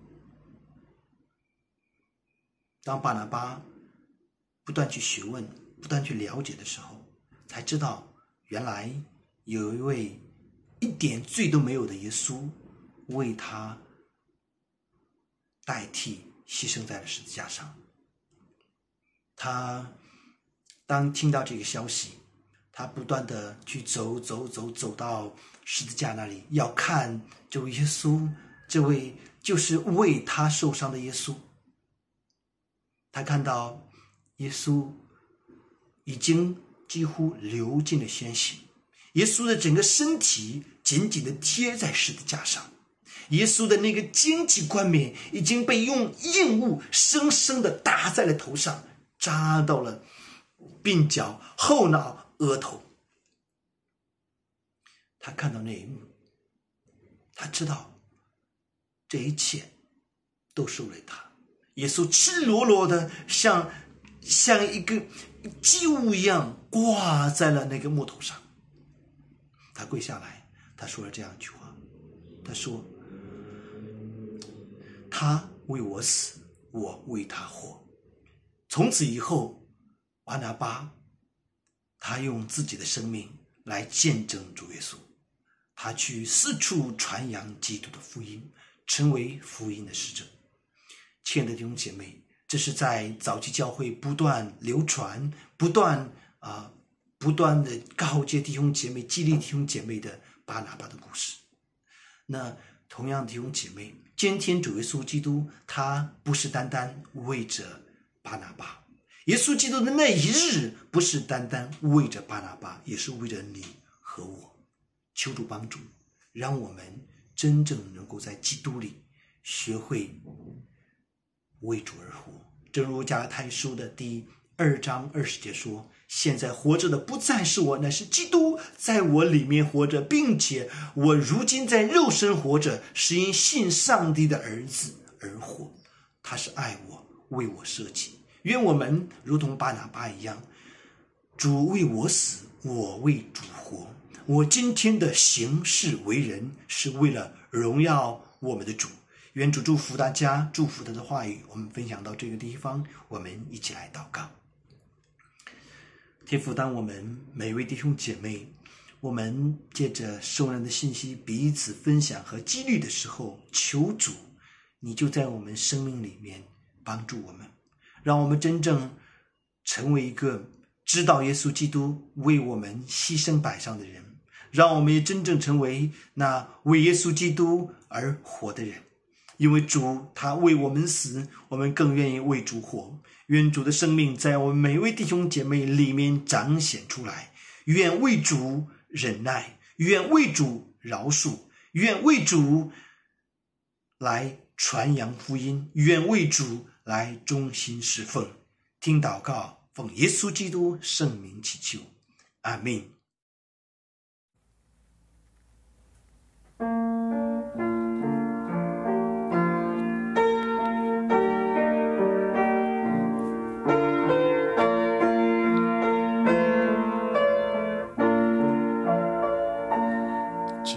当巴拿巴不断去询问，不断去了解的时候，才知道原来有一位一点罪都没有的耶稣为他代替牺牲在了十字架上。他当听到这个消息，他不断的去走到十字架那里，要看这位耶稣，这位就是为他受伤的耶稣。他看到耶稣已经几乎流尽了鲜血，耶稣的整个身体紧紧地贴在十字架上，耶稣的那个荆棘冠冕已经被用硬物生生地打在了头上，扎到了鬓角、后脑、额头。他看到那一幕，他知道这一切都是为他。耶稣赤裸裸的像一个祭物一样挂在了那个木头上。他跪下来，他说了这样一句话，他说，他为我死，我为他活。从此以后，巴拿巴他用自己的生命来见证主耶稣，他去四处传扬基督的福音，成为福音的使者。 亲爱的弟兄姐妹，这是在早期教会不断流传、不断的告诫弟兄姐妹、激励弟兄姐妹的巴拿巴的故事。那同样弟兄姐妹，今天主耶稣基督他不是单单为着巴拿巴，耶稣基督的那一日不是单单为着巴拿巴，也是为着你和我。求主帮助，让我们真正能够在基督里学会为主而活。正如加拉太书的第2章20节说，现在活着的不再是我，乃是基督在我里面活着，并且我如今在肉身活着，是因信上帝的儿子而活。他是爱我，为我舍己。愿我们如同巴拿巴一样，主为我死，我为主活。我今天的行事为人，是为了荣耀我们的主。愿主祝福大家，祝福他的话语。我们分享到这个地方，我们一起来祷告。天父，当我们每位弟兄姐妹，我们借着受人的信息彼此分享和激励的时候，求主你就在我们生命里面帮助我们，让我们真正成为一个知道耶稣基督为我们牺牲摆上的人，让我们也真正成为那为耶稣基督而活的人。因为主他为我们死，我们更愿意为主活。愿主的生命在我们每位弟兄姐妹里面彰显出来，愿为主忍耐，愿为主饶恕，愿为主来传扬福音，愿为主来忠心侍奉。听祷告，奉耶稣基督圣名祈求，阿们。 今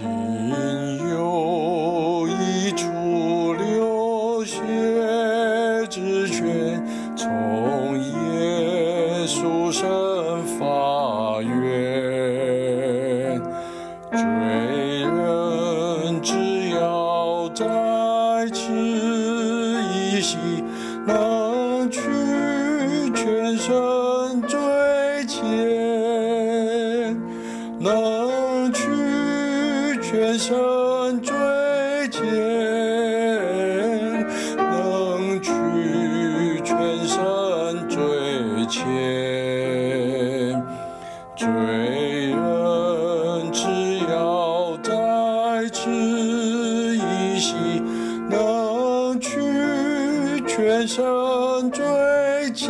有一处流血之泉，从耶稣生发源，罪人只要在此一息，能去全身罪愆，能去全身罪愆，能去全身罪愆。罪人只要在此一息，能去全身罪愆。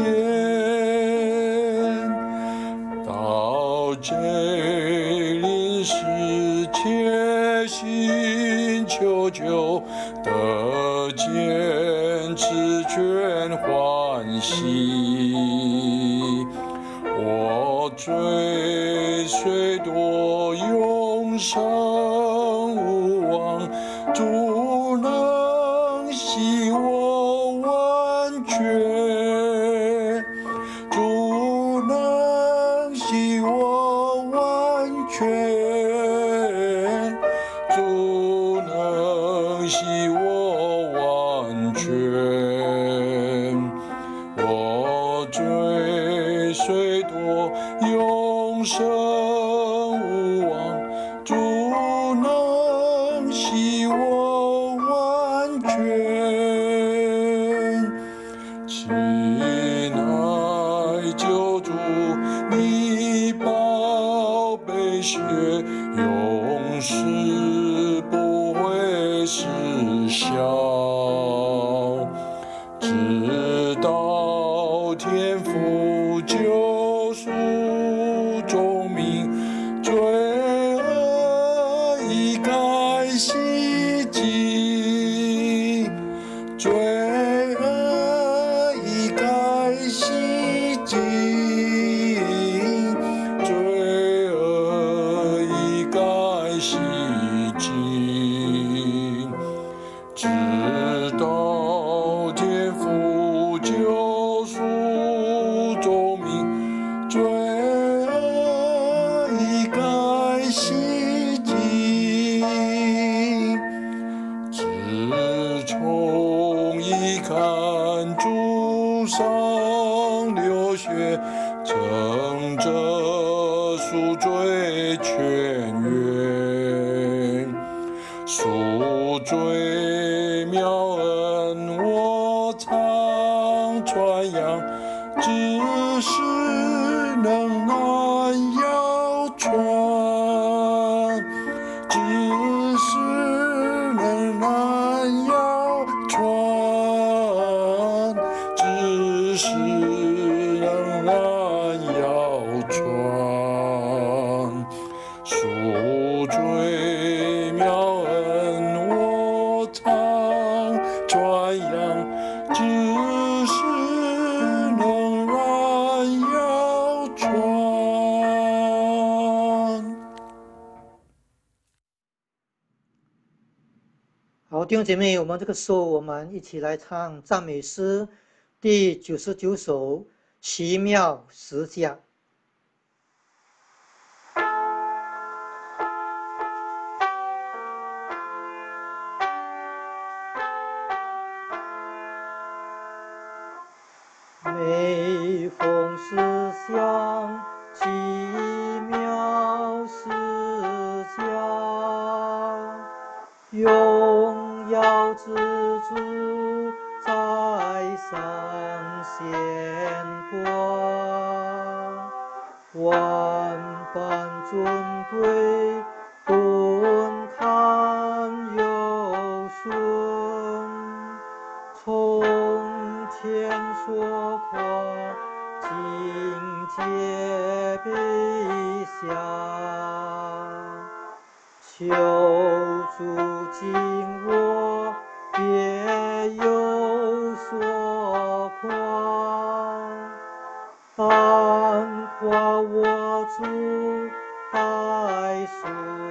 到这临时切心求救，得见此全欢喜。我罪虽多，永生无望，主能洗我完全，主能洗我完全，主能洗我完全。我罪虽多，永生无望，主能洗我完全。亲爱救主，你宝贝血永世不会失效，直到天父救赎众民，罪恶已该洗净，罪恶已该洗净，罪恶已该洗净，直到天父赎罪泉源，赎罪妙恩我常传扬，只是能难要传，只是能难要传，只是能难要传，赎罪妙恩我常传扬，只是能难要传。 好，弟兄姐妹，我们这个时候，我们一起来唱赞美诗第99首《奇妙十架》。每逢思想奇妙十架，荣耀之主在上显光，万般尊贵顿看有顺，从前所夸境界卑下，求主今我别有所夸，但夸我主代赎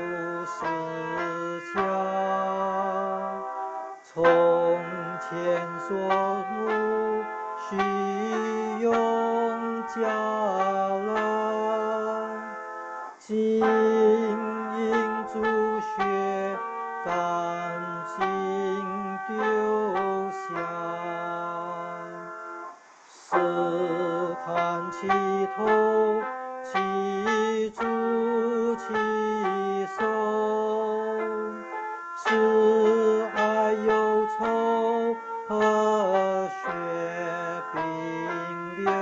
十架，从前所怒虚用家人，今因主血干净丢下，试探其头，其主其手，是爱忧愁和血并流，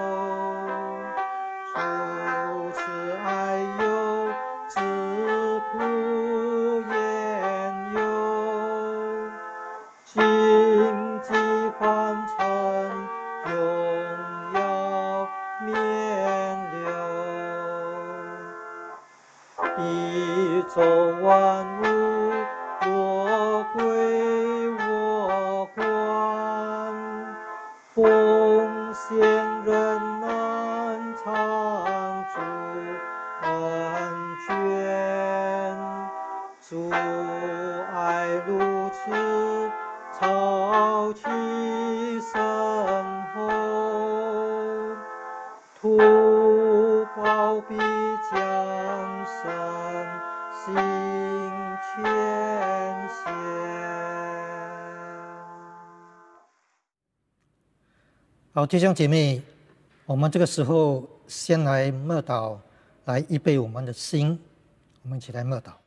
主慈爱忧自苦言忧，荆棘换成荣耀面流，宇宙万物若归我观，奉献人难长主恩眷，主爱如此超其深厚，图报必将生心全显。好，弟兄姐妹，我们这个时候先来默祷，来预备我们的心，我们一起来默祷。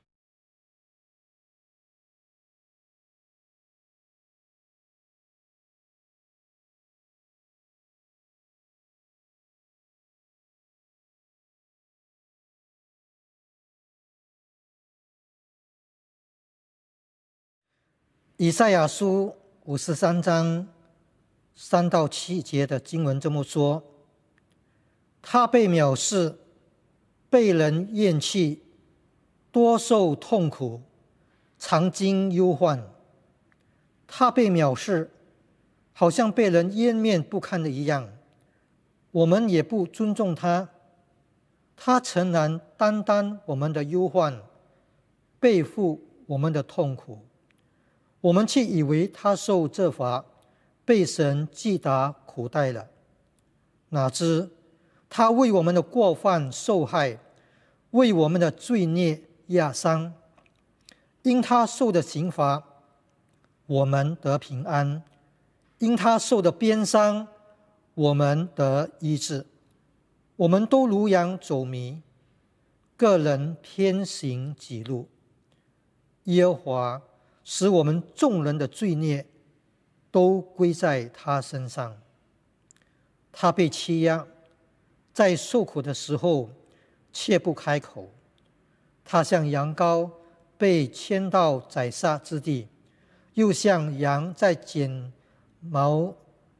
以赛亚书53章3到7节的经文这么说：他被藐视，被人厌弃，多受痛苦，常经忧患。他被藐视，好像被人湮灭不堪的一样，我们也不尊重他。他诚然担当我们的忧患，背负我们的痛苦，我们却以为他受责罚，被神击打苦待了。哪知他为我们的过犯受害，为我们的罪孽压伤。因他受的刑罚，我们得平安；因他受的鞭伤，我们得医治。我们都如羊走迷， 个人偏行己路。耶和华使我们众人的罪孽都归在他身上。他被欺压，在受苦的时候却不开口。他像羊羔被牵到宰杀之地，又像羊在剪毛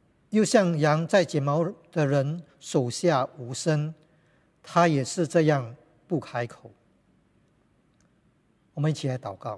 的人手下无声，他也是这样不开口。我们一起来祷告。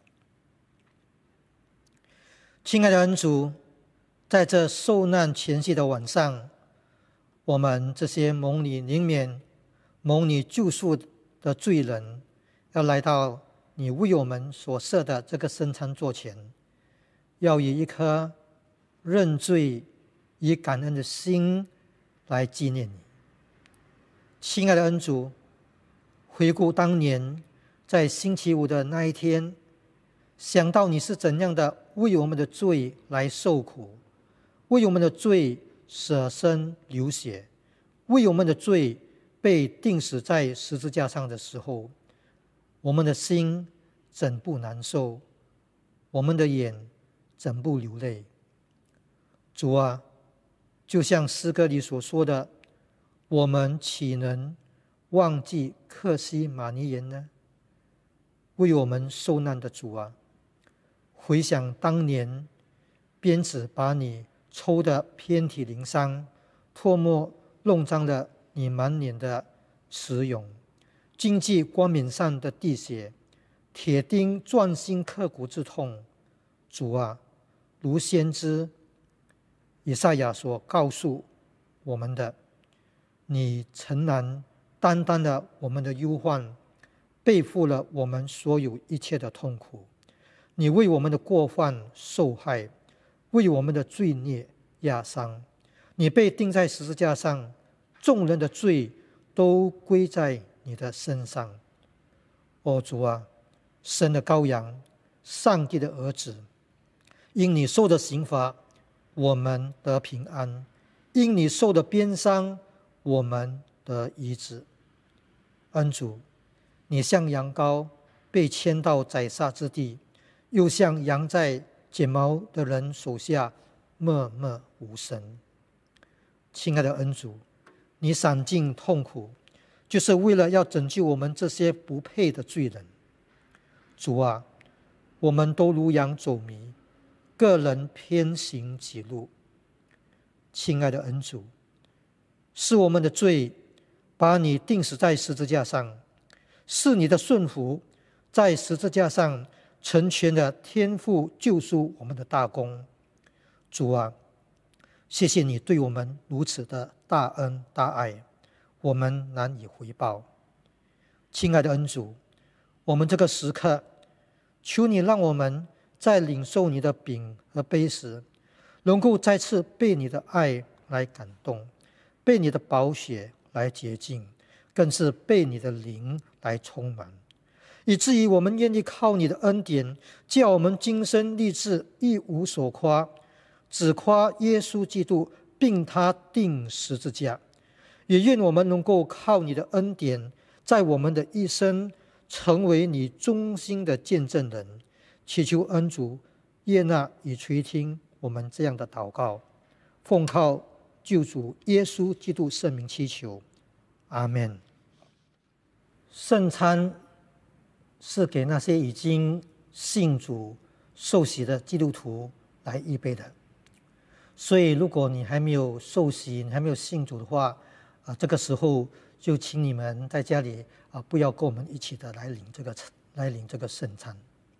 亲爱的恩主，在这受难前夕的晚上，我们这些蒙你怜悯、蒙你救赎的罪人，要来到你为我们所设的这个圣餐座前，要以一颗认罪、以感恩的心来纪念你。亲爱的恩主，回顾当年在星期五的那一天，想到你是怎样的为我们的罪来受苦，为我们的罪舍身流血，为我们的罪被钉死在十字架上的时候，我们的心怎不难受，我们的眼怎不流泪。主啊，就像诗歌里所说的，我们岂能忘记客西马尼园呢？为我们受难的主啊，回想当年鞭子把你抽得遍体鳞伤，唾沫弄脏了你满脸的耻容，荆棘冠冕上的滴血，铁钉钻心刻骨之痛。主啊，如先知以赛亚所告诉我们的，你诚然担当了我们的忧患，背负了我们所有一切的痛苦。你为我们的过犯受害，为我们的罪孽压伤。你被钉在十字架上，众人的罪都归在你的身上。哦，主啊，神的羔羊，上帝的儿子，因你受的刑罚，我们得平安；因你受的鞭伤，我们得医治。恩主，你像羊羔被牵到宰杀之地，又像羊在剪毛的人手下默默无声。亲爱的恩主，你闪尽痛苦，就是为了要拯救我们这些不配的罪人。主啊，我们都如羊走迷，个人偏行己路。亲爱的恩主，是我们的罪把你钉死在十字架上，是你的顺服在十字架上成全了天父救赎我们的大功。主啊，谢谢你对我们如此的大恩大爱，我们难以回报。亲爱的恩主，我们这个时刻，求你让我们在领受你的饼和杯时，能够再次被你的爱来感动，被你的宝血来洁净，更是被你的灵来充满，以至于我们愿意靠你的恩典，叫我们今生立志一无所夸，只夸耶稣基督并他钉十字架。也愿我们能够靠你的恩典，在我们的一生成为你忠心的见证人。祈求恩主悦纳与垂听我们这样的祷告，奉靠救主耶稣基督圣名祈求，阿们。圣餐是给那些已经信主受洗的基督徒来预备的，所以如果你还没有受洗，你还没有信主的话，这个时候就请你们在家里不要跟我们一起的来领这个圣餐。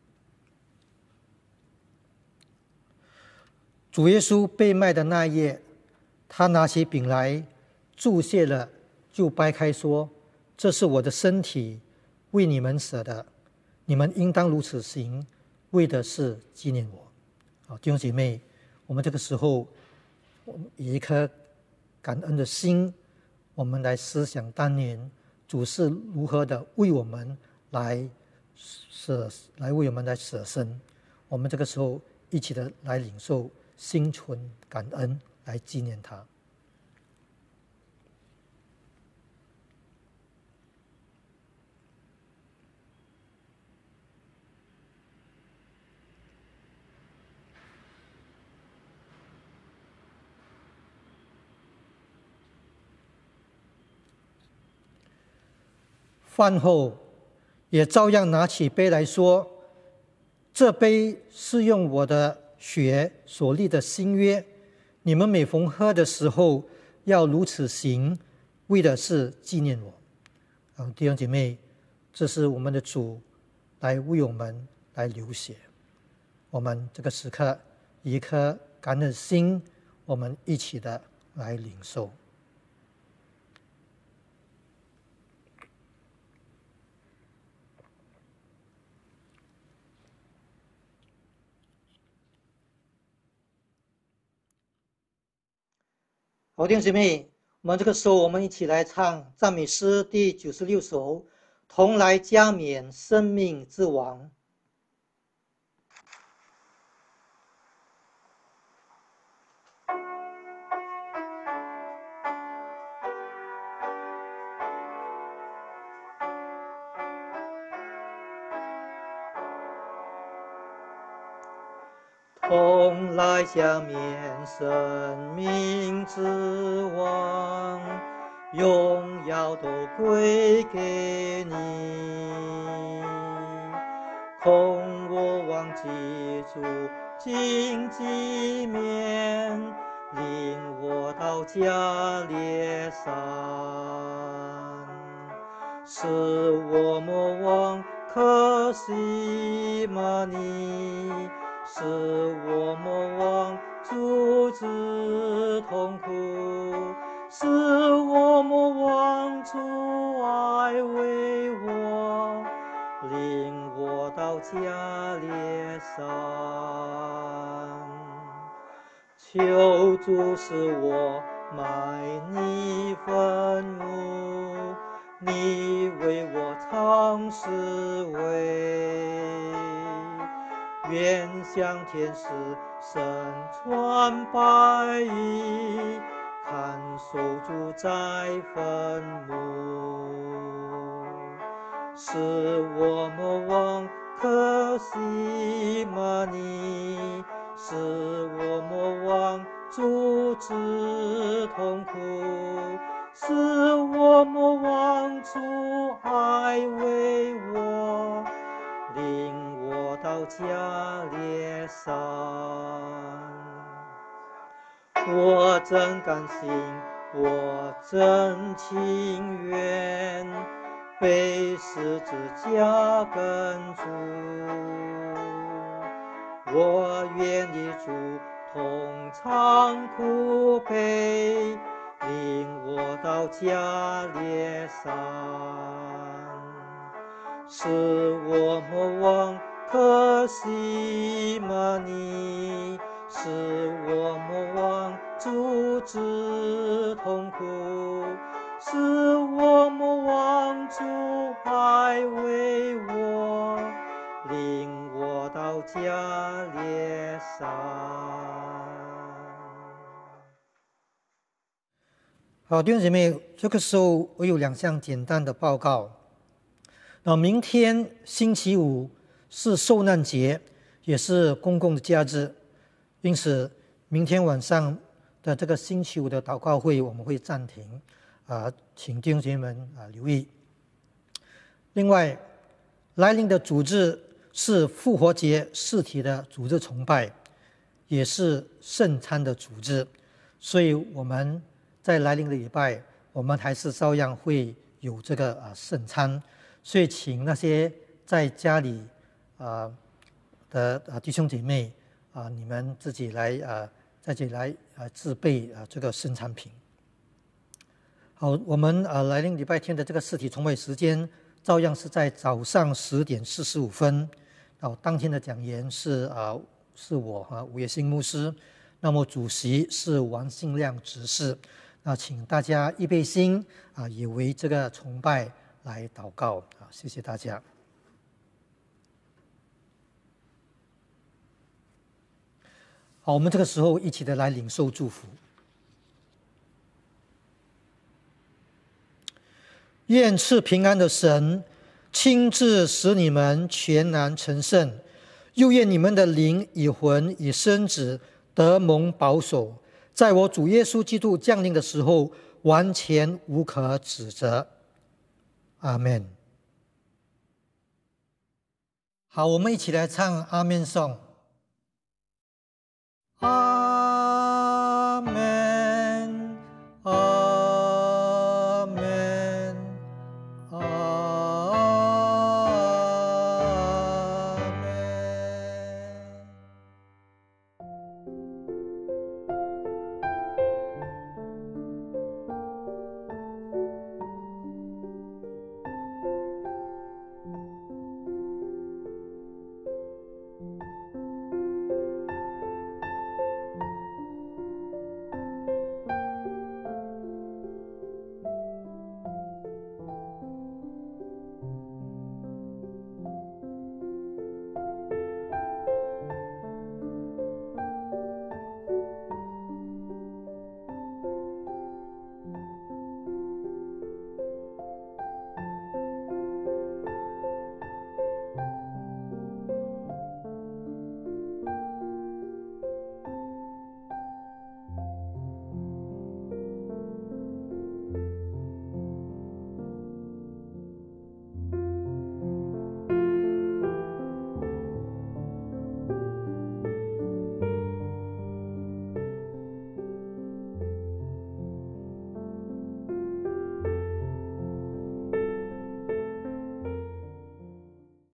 主耶稣被卖的那一夜，他拿起饼来，祝谢了，就掰开说：“这是我的身体，为你们舍的，你们应当如此行，为的是纪念我。”弟兄姐妹，我们这个时候以一颗感恩的心，我们来思想当年主是如何的为我们来舍身。我们这个时候一起的来领受，心存感恩，来纪念他。 饭后也照样拿起杯来说：“这杯是用我的血所立的新约，你们每逢喝的时候要如此行，为的是纪念我。”弟兄姐妹，这是我们的主来为我们来流血。我们这个时刻以一颗感恩的心，我们一起的来领受。好，弟兄姐妹，我们这个时候我们一起来唱赞美诗第96首，同来加冕生命之王。同来加冕生命之王，荣耀都归给你。恐我忘记主荆棘面，领我到加列山，使我莫忘可西玛尼，使我莫忘主之痛苦，使我莫忘主爱为我，领我到加列山。求主使我埋你坟墓，你为我常施为。愿向天使身穿白衣，看守主在坟墓，使我莫忘可西玛尼，使我莫忘主之痛苦，使我莫忘主爱为我，领我到加列山。我真甘心，我真情愿，被十字架跟主。我愿意主同尝苦悲，领我到加列山，使我莫忘可西玛尼，使我莫忘主之痛苦，使我莫忘主爱为我，领我到加列山。好，弟兄姐妹，这个时候我有2项简单的报告。明天星期五是受难节，也是公共的假日，因此明天晚上的这个星期五的祷告会我们会暂停，请弟兄姐妹们留意。另外，来临的主日是复活节实体的主日崇拜，也是圣餐的主日，所以我们在来临的礼拜，我们还是照样会有这个圣餐，所以请那些在家里的弟兄姐妹你们自己来在这里来自备这个圣餐品。好，我们来临礼拜天的这个实体崇拜时间照样是在早上10点45分。当天的讲员是我吴业兴牧师，那么主席是王信亮执事。请大家预备心也为这个崇拜来祷告谢谢大家。好，我们这个时候一起的来领受祝福。愿赐平安的神亲自使你们全然成圣，又愿你们的灵与魂与身子得蒙保守，在我主耶稣基督降临的时候完全无可指责。阿们。 好，我们一起来唱阿面颂。阿